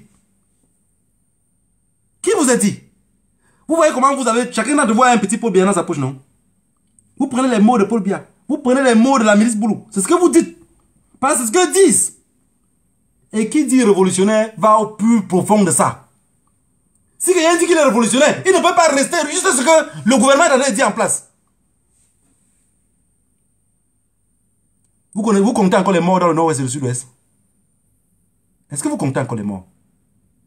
Qui vous a dit? Vous voyez comment vous avez... Chacun d'entre vous a un petit Paul Biya dans sa poche, non? Vous prenez les mots de Paul Biya. Vous prenez les mots de la milice Boulou. C'est ce que vous dites. Parce que c'est ce qu'ils disent. Et qui dit révolutionnaire va au plus profond de ça. Si quelqu'un dit qu'il est révolutionnaire, il ne peut pas rester juste ce que le gouvernement a dit en place. Vous, connaissez, vous comptez encore les morts dans le nord-ouest et le sud-ouest? Est-ce que vous comptez encore les morts?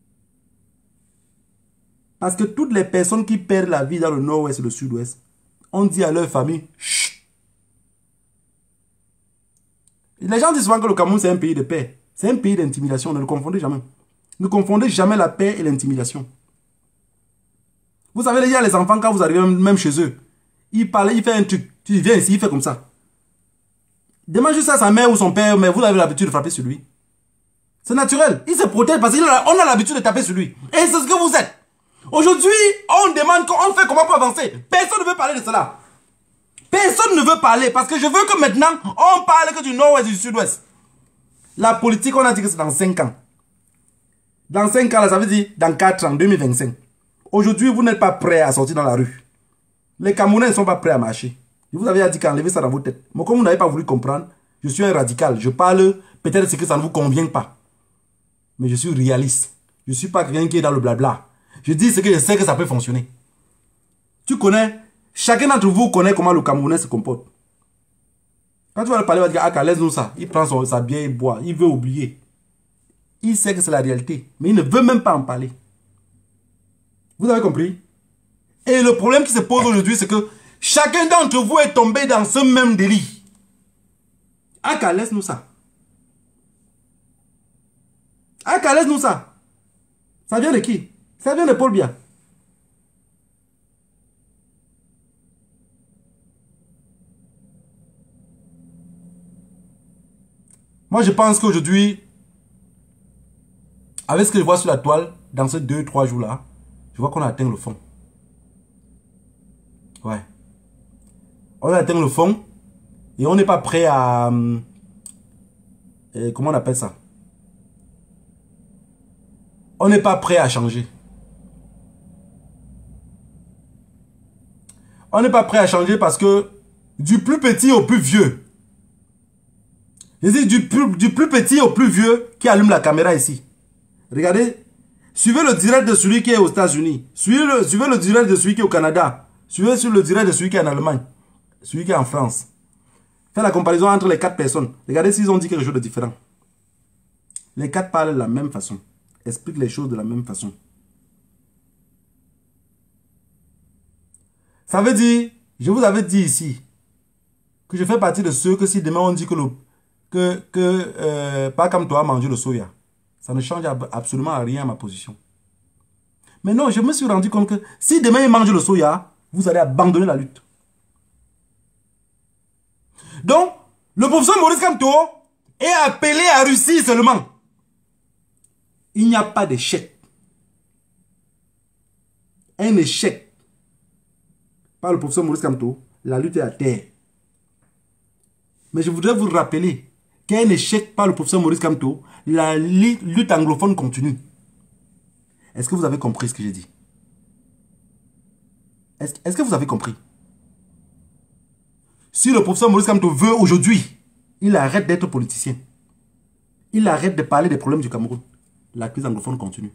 Parce que toutes les personnes qui perdent la vie dans le nord-ouest et le sud-ouest, on dit à leur famille, chut. Les gens disent souvent que le Cameroun, c'est un pays de paix. C'est un pays d'intimidation, ne le confondez jamais. Ne confondez jamais la paix et l'intimidation. Vous savez, il y a les enfants, quand vous arrivez même chez eux, ils parlent, ils font un truc. Tu dis, viens ici, il fait comme ça. Demande juste à sa mère ou son père, mais vous avez l'habitude de frapper sur lui. C'est naturel. Il se protège parce qu'on a, a l'habitude de taper sur lui. Et c'est ce que vous êtes. Aujourd'hui, on demande, on fait comment pour avancer. Personne ne veut parler de cela. Personne ne veut parler parce que je veux que maintenant, on parle que du nord-ouest et du sud-ouest. La politique, on a dit que c'est dans cinq ans. Dans cinq ans, là, ça veut dire dans quatre ans, deux mille vingt-cinq. Aujourd'hui, vous n'êtes pas prêts à sortir dans la rue. Les Camerounais ne sont pas prêts à marcher. Je vous avais dit qu'enlevez ça dans vos têtes. Mais comme vous n'avez pas voulu comprendre, je suis un radical. Je parle, peut-être c'est que ça ne vous convient pas. Mais je suis réaliste. Je ne suis pas quelqu'un qui est dans le blabla. Je dis ce que je sais que ça peut fonctionner. Tu connais, chacun d'entre vous connaît comment le Camerounais se comporte. Quand tu vas le parler, tu vas dire, ah, laisse-nous ça. Il prend son, sa bière, il boit. Il veut oublier. Il sait que c'est la réalité. Mais il ne veut même pas en parler. Vous avez compris? Et le problème qui se pose aujourd'hui, c'est que chacun d'entre vous est tombé dans ce même délit. Aka, laisse-nous ça. Aka, laisse-nous ça. Ça vient de qui? Ça vient de Paul Biya. Moi, je pense qu'aujourd'hui, avec ce que je vois sur la toile, dans ces deux, trois jours-là, je vois qu'on a atteint le fond. Ouais. On a atteint le fond et on n'est pas prêt à... Euh, comment on appelle ça? On n'est pas prêt à changer. On n'est pas prêt à changer parce que du plus petit au plus vieux, je dis du plus, du plus petit au plus vieux qui allume la caméra ici. Regardez, suivez le direct de celui qui est aux États-Unis, suivez le, suivez le direct de celui qui est au Canada, suivez sur le direct de celui qui est en Allemagne, celui qui est en France. Faites la comparaison entre les quatre personnes. Regardez s'ils ont dit quelque chose de différent. Les quatre parlent de la même façon, expliquent les choses de la même façon. Ça veut dire, je vous avais dit ici, que je fais partie de ceux que si demain on dit que, le, que, que euh, pas comme toi manger le soya, ça ne change absolument rien à ma position. Mais non, je me suis rendu compte que si demain il mange le soya, vous allez abandonner la lutte. Donc, le professeur Maurice Kamto est appelé à Russie seulement. Il n'y a pas d'échec. Un échec par le professeur Maurice Kamto, la lutte est à terre. Mais je voudrais vous rappeler qu'un échec par le professeur Maurice Kamto, la lutte anglophone continue. Est-ce que vous avez compris ce que j'ai dit? Est-ce est-ce que vous avez compris? Si le professeur Maurice Kamto veut aujourd'hui, il arrête d'être politicien. Il arrête de parler des problèmes du Cameroun. La crise anglophone continue.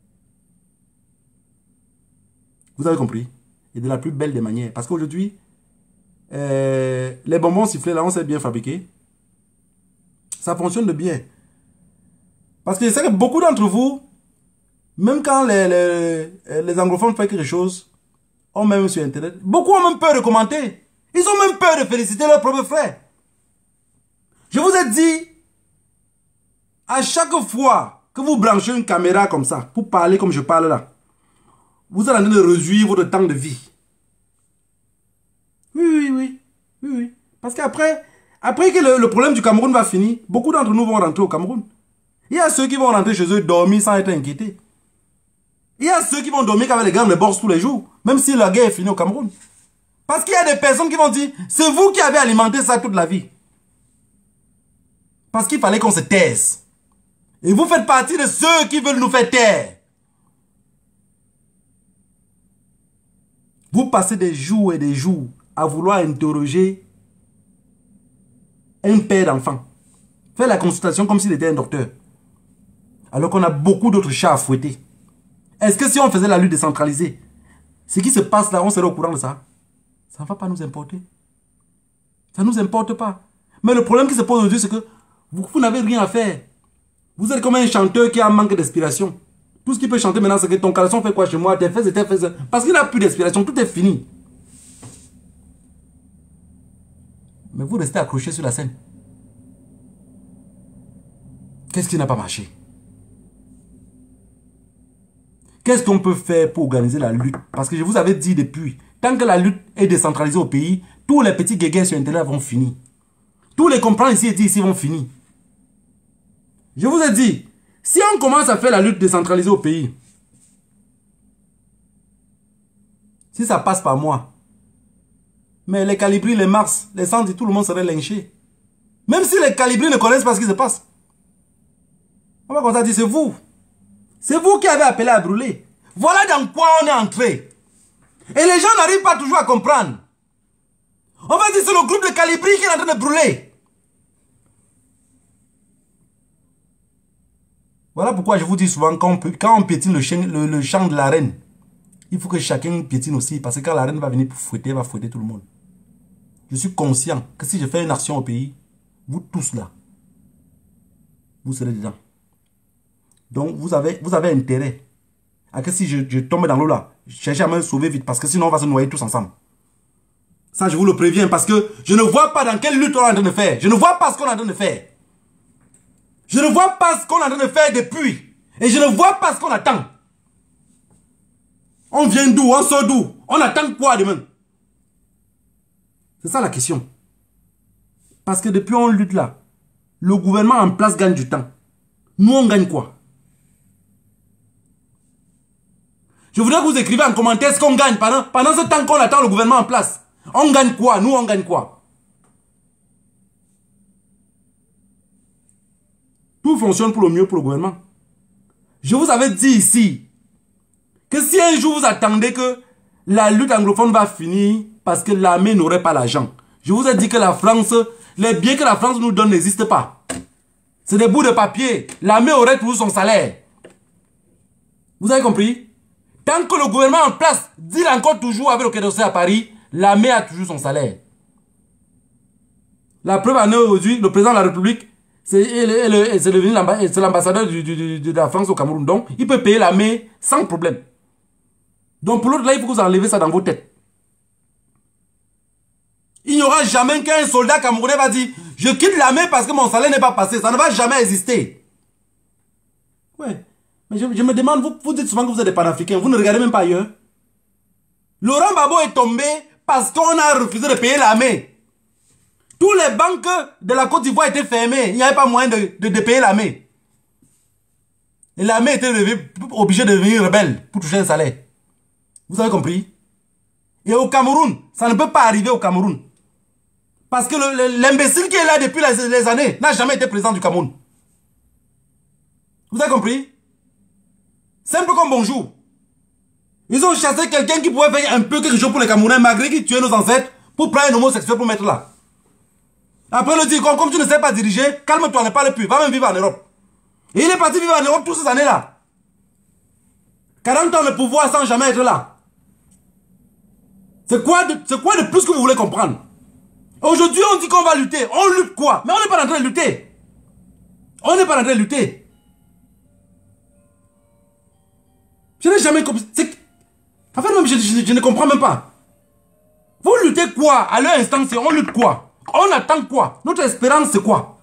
Vous avez compris? Et de la plus belle des manières. Parce qu'aujourd'hui, euh, les bonbons sifflés là, on sait bien fabriquer. Ça fonctionne de bien. Parce que je sais que beaucoup d'entre vous, même quand les, les, les anglophones font quelque chose, ont même sur Internet, beaucoup ont même peur de commenter. Ils ont même peur de féliciter leurs propres frères. Je vous ai dit, à chaque fois que vous branchez une caméra comme ça, pour parler comme je parle là, vous êtes en train de réduire votre temps de vie. Oui, oui, oui. oui, oui. Parce qu'après, après que le, le problème du Cameroun va finir, beaucoup d'entre nous vont rentrer au Cameroun. Il y a ceux qui vont rentrer chez eux dormir sans être inquiétés. Il y a ceux qui vont dormir avec les grandes bourses tous les jours, même si la guerre est finie au Cameroun. Parce qu'il y a des personnes qui vont dire, c'est vous qui avez alimenté ça toute la vie. Parce qu'il fallait qu'on se taise. Et vous faites partie de ceux qui veulent nous faire taire. Vous passez des jours et des jours à vouloir interroger un père d'enfant. Faire la consultation comme s'il était un docteur. Alors qu'on a beaucoup d'autres chats à fouetter. Est-ce que si on faisait la lutte décentralisée, ce qui se passe là, on serait au courant de ça? Ça ne va pas nous importer. Ça ne nous importe pas. Mais le problème qui se pose aujourd'hui, c'est que vous, vous n'avez rien à faire. Vous êtes comme un chanteur qui a un manque d'inspiration. Tout ce qu'il peut chanter maintenant, c'est que ton caleçon fait quoi chez moi? Tes fesses et tes fesses. Parce qu'il n'a plus d'inspiration, tout est fini. Mais vous restez accroché sur la scène. Qu'est-ce qui n'a pas marché? Qu'est-ce qu'on peut faire pour organiser la lutte? Parce que je vous avais dit depuis, tant que la lutte est décentralisée au pays, tous les petits guégués sur Internet vont finir. Tous les comprendre ici et dire ici vont finir. Je vous ai dit, si on commence à faire la lutte décentralisée au pays, si ça passe par moi, mais les Calibris, les Mars, les Sandy, tout le monde serait lynché. Même si les Calibris ne connaissent pas ce qui se passe. On va commencer à dire, c'est vous. C'est vous qui avez appelé à brûler. Voilà dans quoi on est entré. Et les gens n'arrivent pas toujours à comprendre. On va dire c'est le groupe de Calibri qui est en train de brûler. Voilà pourquoi je vous dis souvent, quand on, peut, quand on piétine le, chien, le, le champ de la reine, il faut que chacun piétine aussi. Parce que quand la reine va venir pour fouetter, elle va fouetter tout le monde. Je suis conscient que si je fais une action au pays, vous tous là, vous serez dedans. Donc vous avez, vous avez intérêt à que si je, je tombe dans l'eau là, cherchez à me sauver vite parce que sinon on va se noyer tous ensemble. Ça je vous le préviens parce que je ne vois pas dans quelle lutte on est en train de faire. Je ne vois pas ce qu'on est en train de faire. Je ne vois pas ce qu'on est en train de faire depuis. Et je ne vois pas ce qu'on attend. On vient d'où? On sort d'où? On attend quoi demain? C'est ça la question. Parce que depuis on lutte là, le gouvernement en place gagne du temps. Nous on gagne quoi? Je voudrais que vous écrivez en commentaire ce qu'on gagne pendant, pendant ce temps qu'on attend le gouvernement en place. On gagne quoi? Nous, on gagne quoi? Tout fonctionne pour le mieux pour le gouvernement. Je vous avais dit ici que si un jour vous attendez que la lutte anglophone va finir parce que l'armée n'aurait pas l'argent, je vous ai dit que la France, les biens que la France nous donne n'existent pas. C'est des bouts de papier. L'armée aurait toujours son salaire. Vous avez compris? Tant que le gouvernement en place dit encore toujours avec le Quai d'Orsay à Paris, l'armée a toujours son salaire. La preuve en est aujourd'hui, le président de la République, c'est devenu l'ambassadeur de la France au Cameroun. Donc, il peut payer l'armée sans problème. Donc, pour l'autre là, il faut que vous enlevez ça dans vos têtes. Il n'y aura jamais qu'un soldat camerounais va dire « Je quitte l'armée parce que mon salaire n'est pas passé ». Ça ne va jamais exister. Ouais. Mais je, je me demande, vous, vous dites souvent que vous êtes des panafricains, vous ne regardez même pas ailleurs. Laurent Gbagbo est tombé parce qu'on a refusé de payer l'armée. Tous les banques de la Côte d'Ivoire étaient fermées, il n'y avait pas moyen de, de, de payer l'armée. Et l'armée était obligée de devenir rebelle pour toucher un salaire. Vous avez compris? Et au Cameroun, ça ne peut pas arriver au Cameroun. Parce que l'imbécile qui est là depuis les, les années n'a jamais été président du Cameroun. Vous avez compris? Simple comme bonjour. Ils ont chassé quelqu'un qui pouvait faire un peu quelque chose pour les Camerounais, malgré qu'ils tuaient nos ancêtres, pour prendre un homosexuel pour mettre là. Après le dire, comme, comme tu ne sais pas diriger, calme-toi, ne parle plus, va même vivre en Europe. Et il est parti vivre en Europe toutes ces années-là. quarante ans de pouvoir sans jamais être là. C'est quoi, de, quoi de plus que vous voulez comprendre? Aujourd'hui, on dit qu'on va lutter. On lutte quoi? Mais on n'est pas en train de lutter. On n'est pas en train de lutter. Je n'ai jamais compris. En fait, même, je, je, je ne comprends même pas. Vous luttez quoi? À leur instant, c'est on lutte quoi? On attend quoi? Notre espérance, c'est quoi?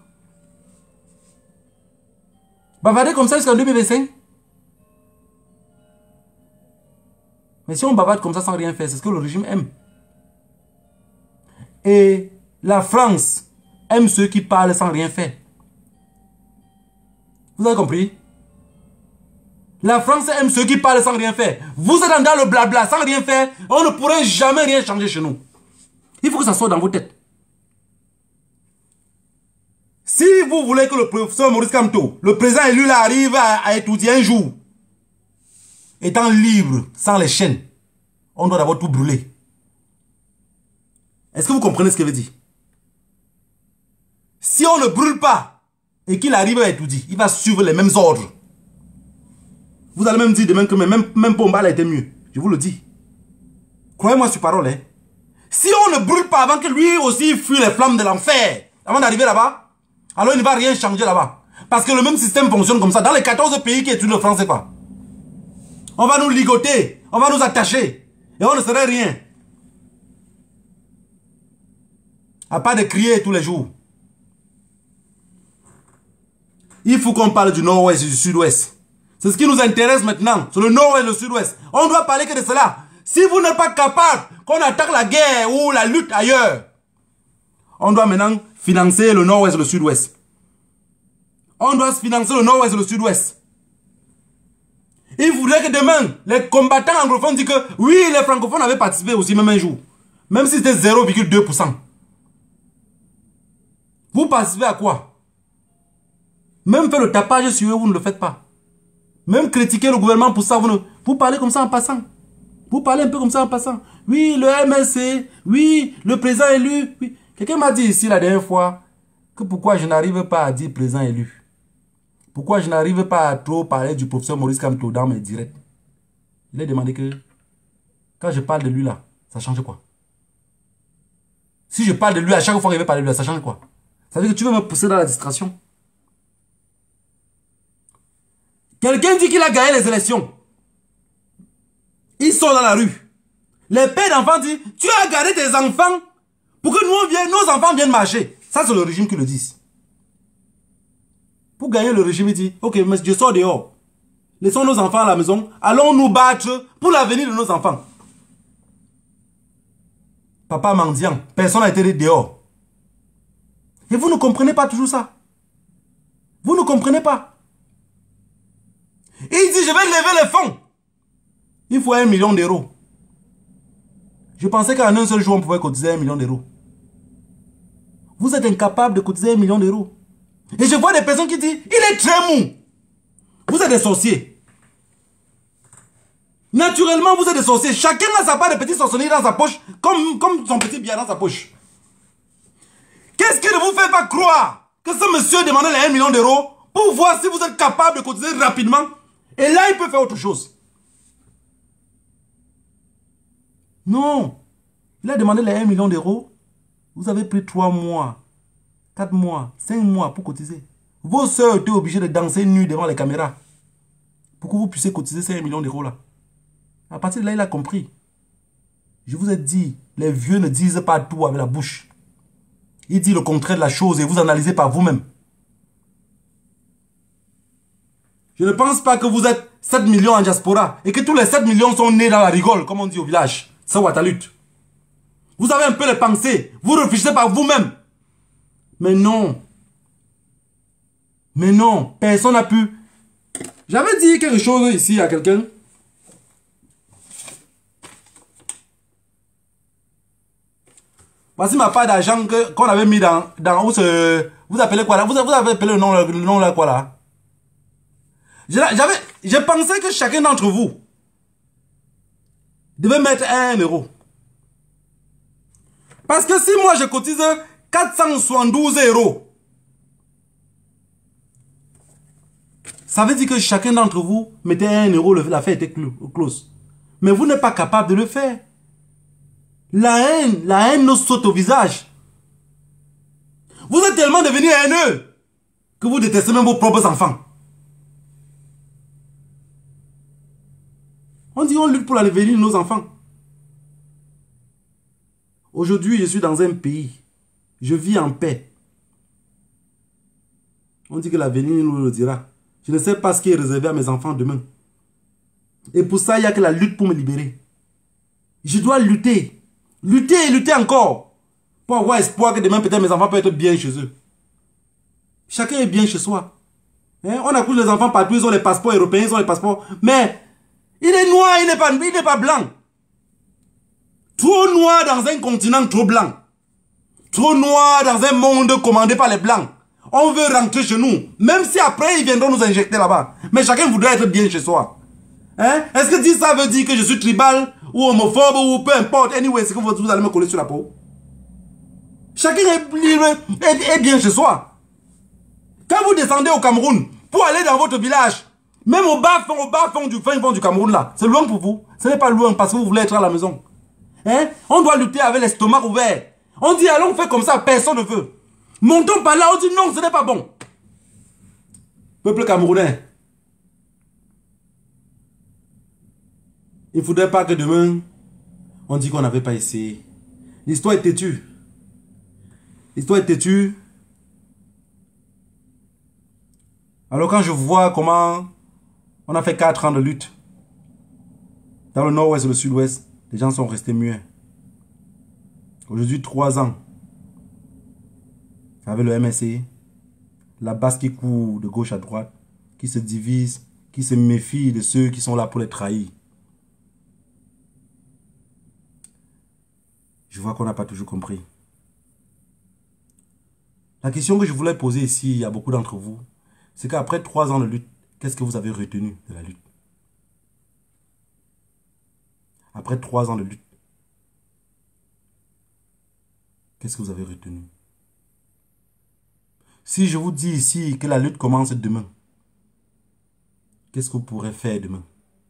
Bavarder comme ça jusqu'en deux mille vingt-cinq? Mais si on bavarde comme ça sans rien faire, c'est ce que le régime aime. Et la France aime ceux qui parlent sans rien faire. Vous avez compris? La France aime ceux qui parlent sans rien faire. Vous êtes dans le blabla sans rien faire, on ne pourrait jamais rien changer chez nous. Il faut que ça soit dans vos têtes. Si vous voulez que le professeur Maurice Kamto, le président élu là, arrive à, à étudier un jour, étant libre, sans les chaînes, on doit d'abord tout brûler. Est-ce que vous comprenez ce que veut dire? Si on ne brûle pas et qu'il arrive à étudier, il va suivre les mêmes ordres. Vous allez même dire demain que même, même Pombal a été mieux. Je vous le dis. Croyez-moi sur parole. Hein. Si on ne brûle pas avant que lui aussi fuit les flammes de l'enfer, avant d'arriver là-bas, alors il ne va rien changer là-bas. Parce que le même système fonctionne comme ça. Dans les quatorze pays qui étudient le français pas. On va nous ligoter. On va nous attacher. Et on ne serait rien. À part de crier tous les jours. Il faut qu'on parle du nord-ouest et du sud-ouest. C'est ce qui nous intéresse maintenant. Sur le nord-ouest et le sud-ouest. On doit parler que de cela. Si vous n'êtes pas capable qu'on attaque la guerre ou la lutte ailleurs, on doit maintenant financer le nord-ouest et le sud-ouest. On doit financer le nord-ouest et le sud-ouest. Il voudrait que demain, les combattants anglophones disent que oui, les francophones avaient participé aussi même un jour. Même si c'était zéro virgule deux pour cent. Vous participez à quoi? Même faire le tapage sur eux, vous ne le faites pas. Même critiquer le gouvernement pour ça, vous, ne, vous parlez comme ça en passant. Vous parlez un peu comme ça en passant. Oui, le M L C, oui, le président élu. Oui. Quelqu'un m'a dit ici la dernière fois que pourquoi je n'arrive pas à dire président élu. Pourquoi je n'arrive pas à trop parler du professeur Maurice Kamto dans mes directs. Il a demandé que quand je parle de lui là, ça change quoi? Si je parle de lui à chaque fois qu'il veut parler de lui, ça change quoi? Ça veut dire que tu veux me pousser dans la distraction. Quelqu'un dit qu'il a gagné les élections. Ils sont dans la rue. Les pères d'enfants disent, tu as gardé tes enfants pour que nous on vienne, nos enfants viennent marcher. Ça c'est le régime qui le dit. Pour gagner le régime, il dit, ok, mais je sors dehors. Laissons nos enfants à la maison. Allons nous battre pour l'avenir de nos enfants. Papa mendiant, personne n'a été dehors. Et vous ne comprenez pas toujours ça. Vous ne comprenez pas. Et il dit, je vais lever les fonds. Il faut un million d'euros. Je pensais qu'en un seul jour, on pouvait cotiser un million d'euros. Vous êtes incapable de cotiser un million d'euros. Et je vois des personnes qui disent, il est très mou. Vous êtes des sorciers. Naturellement, vous êtes des sorciers. Chacun a sa part de petits sorcelleries dans sa poche, comme, comme son petit billet dans sa poche. Qu'est-ce qui ne vous fait pas croire que ce monsieur demandait les un million d'euros pour voir si vous êtes capable de cotiser rapidement? Et là, il peut faire autre chose. Non. Il a demandé les un million d'euros. Vous avez pris trois mois, quatre mois, cinq mois pour cotiser. Vos soeurs étaient obligées de danser nues devant les caméras pour que vous puissiez cotiser ces un million d'euros là. À partir de là, il a compris. Je vous ai dit, les vieux ne disent pas tout avec la bouche. Il dit le contraire de la chose et vous analysez par vous-même. Je ne pense pas que vous êtes sept millions en diaspora et que tous les sept millions sont nés dans la rigole, comme on dit au village. C'est Ouattara. Vous avez un peu les pensées. Vous réfléchissez par vous-même. Mais non. Mais non. Personne n'a pu. J'avais dit quelque chose ici à quelqu'un. Voici ma part d'argent qu'on avait mis dans, dans où ce, vous appelez quoi là? Vous, vous avez appelé le nom, le nom là quoi là? J'avais, j'ai pensé que chacun d'entre vous devait mettre un euro. Parce que si moi je cotise quatre cent soixante-douze euros, ça veut dire que chacun d'entre vous mettait un euro, l'affaire était close. Mais vous n'êtes pas capable de le faire. La haine, la haine nous saute au visage. Vous êtes tellement devenus haineux que vous détestez même vos propres enfants. On dit on lutte pour l'avenir de nos enfants. Aujourd'hui, je suis dans un pays. Je vis en paix. On dit que l'avenir nous le dira. Je ne sais pas ce qui est réservé à mes enfants demain. Et pour ça, il n'y a que la lutte pour me libérer. Je dois lutter. Lutter et lutter encore. Pour avoir espoir que demain, peut-être mes enfants peuvent être bien chez eux. Chacun est bien chez soi. Hein? On accouche les enfants partout, ils ont les passeports européens, ils ont les passeports. Mais il est noir, il n'est pas, il n'est pas blanc. Trop noir dans un continent trop blanc. Trop noir dans un monde commandé par les blancs. On veut rentrer chez nous. Même si après ils viendront nous injecter là-bas. Mais chacun voudrait être bien chez soi. Hein? Est-ce que dire ça veut dire que je suis tribal ou homophobe ou peu importe? Anyway, c'est que vous allez me coller sur la peau. Chacun est libre et bien chez soi. Quand vous descendez au Cameroun pour aller dans votre village, même au bas fond, au bas fond du fin fond du Cameroun là, c'est loin pour vous. Ce n'est pas loin parce que vous voulez être à la maison. Hein? On doit lutter avec l'estomac ouvert. On dit allons faire comme ça, personne ne veut. Montons par là, on dit non, ce n'est pas bon. Peuple camerounais. Il ne faudrait pas que demain, on dit qu'on n'avait pas essayé. L'histoire est têtue. L'histoire est têtue. Alors quand je vois comment on a fait quatre ans de lutte, dans le nord-ouest et le sud-ouest, les gens sont restés muets. Aujourd'hui, trois ans, avec le M S C, la base qui court de gauche à droite, qui se divise, qui se méfie de ceux qui sont là pour les trahir. Je vois qu'on n'a pas toujours compris. La question que je voulais poser ici à beaucoup d'entre vous, c'est qu'après trois ans de lutte, qu'est-ce que vous avez retenu de la lutte? Après trois ans de lutte, qu'est-ce que vous avez retenu? Si je vous dis ici que la lutte commence demain, qu'est-ce que vous pourrez faire demain?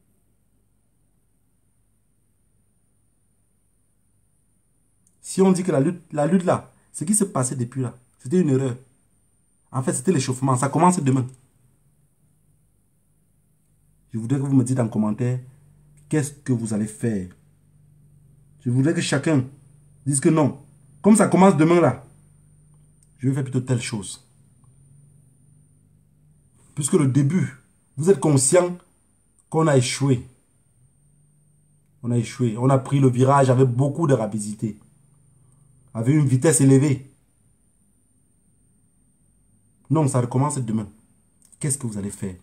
Si on dit que la lutte, la lutte là, ce qui s'est passé depuis là, c'était une erreur. En fait, c'était l'échauffement. Ça commence demain. Je voudrais que vous me dites en commentaire, qu'est-ce que vous allez faire? Je voudrais que chacun dise que non. Comme ça commence demain là, je vais faire plutôt telle chose. Puisque le début, vous êtes conscient qu'on a échoué. On a échoué. On a pris le virage avec beaucoup de rapidité. Avec une vitesse élevée. Non, ça recommence demain. Qu'est-ce que vous allez faire?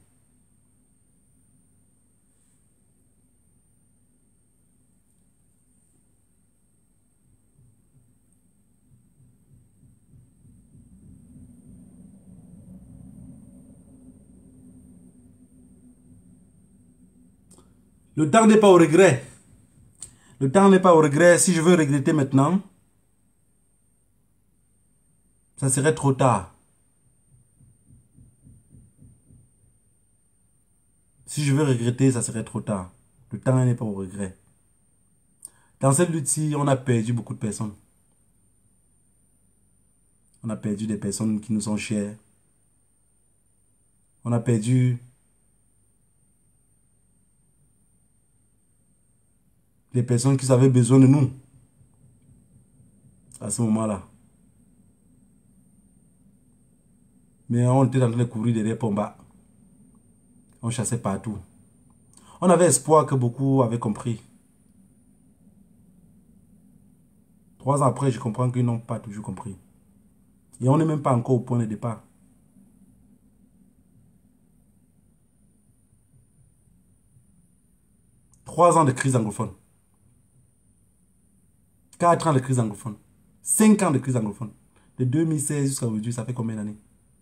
Le temps n'est pas au regret. Le temps n'est pas au regret. Si je veux regretter maintenant, ça serait trop tard. Si je veux regretter, ça serait trop tard. Le temps n'est pas au regret. Dans cette lutte-ci, on a perdu beaucoup de personnes. On a perdu des personnes qui nous sont chères. On a perdu les personnes qui avaient besoin de nous à ce moment-là. Mais on était en train de courir derrière Pomba. On chassait partout. On avait espoir que beaucoup avaient compris. Trois ans après, je comprends qu'ils n'ont pas toujours compris. Et on n'est même pas encore au point de départ. Trois ans de crise anglophone. Quatre ans de crise anglophone. Cinq ans de crise anglophone. De deux mille seize jusqu'à aujourd'hui, ça fait combien d'années?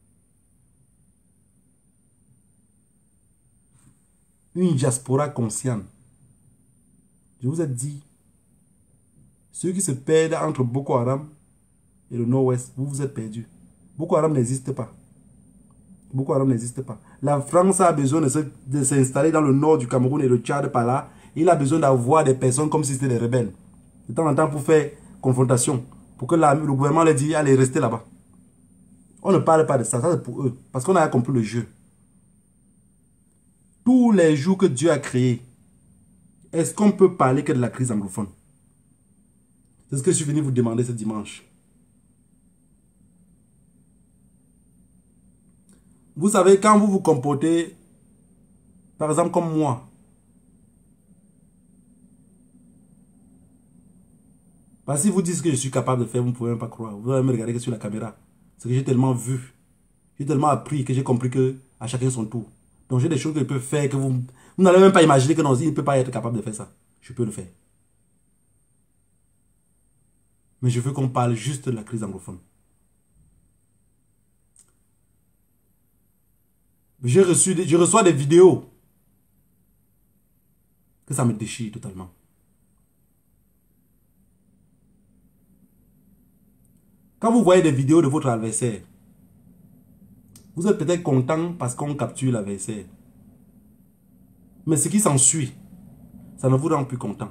Une diaspora consciente. Je vous ai dit, ceux qui se perdent entre Boko Haram et le Nord-Ouest, vous vous êtes perdus. Boko Haram n'existe pas. Boko Haram n'existe pas. La France a besoin de s'installer dans le nord du Cameroun et le Tchad par là. Il a besoin d'avoir des personnes comme si c'était des rebelles. De temps en temps pour faire confrontation. Pour que la, le gouvernement leur dise, allez, restez là-bas. On ne parle pas de ça. Ça, c'est pour eux. Parce qu'on a compris le jeu. Tous les jours que Dieu a créés, est-ce qu'on peut parler que de la crise anglophone? C'est ce que je suis venu vous demander ce dimanche. Vous savez, quand vous vous comportez, par exemple comme moi, parce que si vous dites ce que je suis capable de faire, vous ne pouvez même pas croire. Vous allez me regarder que sur la caméra. C'est que j'ai tellement vu, j'ai tellement appris que j'ai compris que à chacun son tour. Donc j'ai des choses que je peux faire que vous, vous n'allez même pas imaginer que non, il ne peut pas être capable de faire ça. Je peux le faire. Mais je veux qu'on parle juste de la crise anglophone. J'ai reçu, je reçois des vidéos que ça me déchire totalement. Quand vous voyez des vidéos de votre adversaire, vous êtes peut-être content parce qu'on capture l'adversaire. Mais ce qui s'ensuit, ça ne vous rend plus content.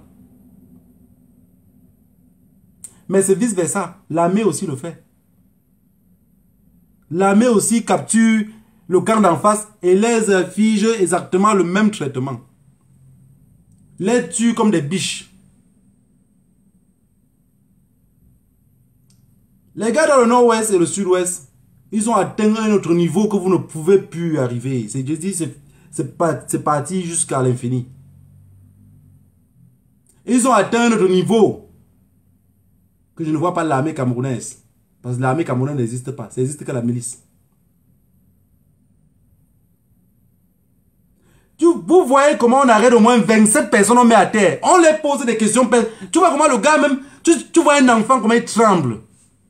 Mais c'est vice-versa. L'armée aussi le fait. L'armée aussi capture le camp d'en face et les affiche exactement le même traitement. Les tue comme des biches. Les gars dans le nord-ouest et le sud-ouest, ils ont atteint un autre niveau que vous ne pouvez plus arriver. Je dis, c'est parti jusqu'à l'infini. Ils ont atteint un autre niveau que je ne vois pas l'armée camerounaise. Parce que l'armée camerounaise n'existe pas. Ça n'existe que la milice. Tu, vous voyez comment on arrête au moins vingt-sept personnes, on met à terre. On les pose des questions. Tu vois comment le gars même, tu, tu vois un enfant, comment il tremble.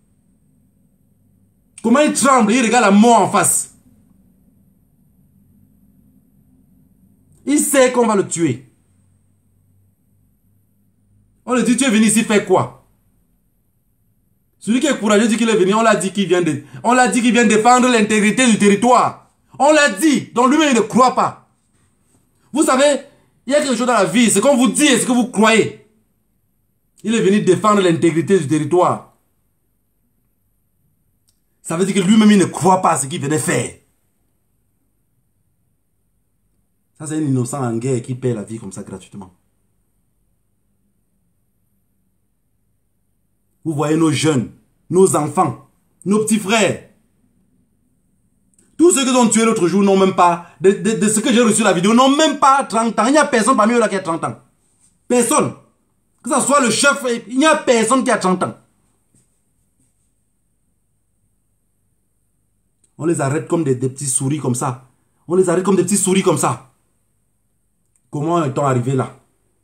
Comment il tremble, il regarde la mort en face. Il sait qu'on va le tuer. On lui dit, tu es venu ici faire quoi? Celui qui est courageux dit qu'il est venu, on l'a dit qu'il vient de, on l'a dit qu'il vient défendre l'intégrité du territoire. On l'a dit, donc lui-même il ne croit pas. Vous savez, il y a quelque chose dans la vie, c'est qu'on vous dit et ce que vous croyez. Il est venu défendre l'intégrité du territoire. Ça veut dire que lui-même il ne croit pas à ce qu'il venait faire. Ça c'est un innocent en guerre qui perd la vie comme ça gratuitement. Vous voyez nos jeunes, nos enfants, nos petits frères. Tous ceux qui ont tué l'autre jour n'ont même pas, de, de, de ce que j'ai reçu la vidéo, n'ont même pas trente ans. Il n'y a personne parmi eux là qui a trente ans. Personne. Que ce soit le chef, il n'y a personne qui a trente ans. On les arrête comme des, des petits souris comme ça. On les arrête comme des petits souris comme ça. Comment est-on arrivé là?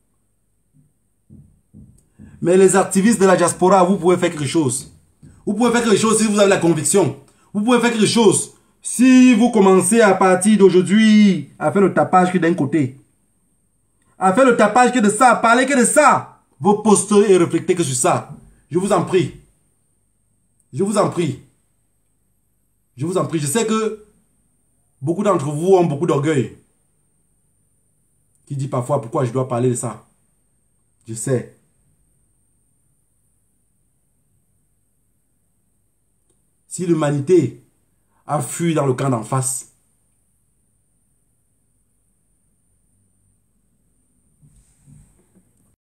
Mais les activistes de la diaspora, vous pouvez faire quelque chose. Vous pouvez faire quelque chose si vous avez la conviction. Vous pouvez faire quelque chose si vous commencez à partir d'aujourd'hui à faire le tapage que d'un côté. À faire le tapage que de ça, à parler que de ça. Vous postez et réfléchissez que sur ça. Je vous en prie. Je vous en prie. Je vous en prie. Je sais que beaucoup d'entre vous ont beaucoup d'orgueil. Qui dit parfois pourquoi je dois parler de ça. Je sais. Si l'humanité a fui dans le camp d'en face,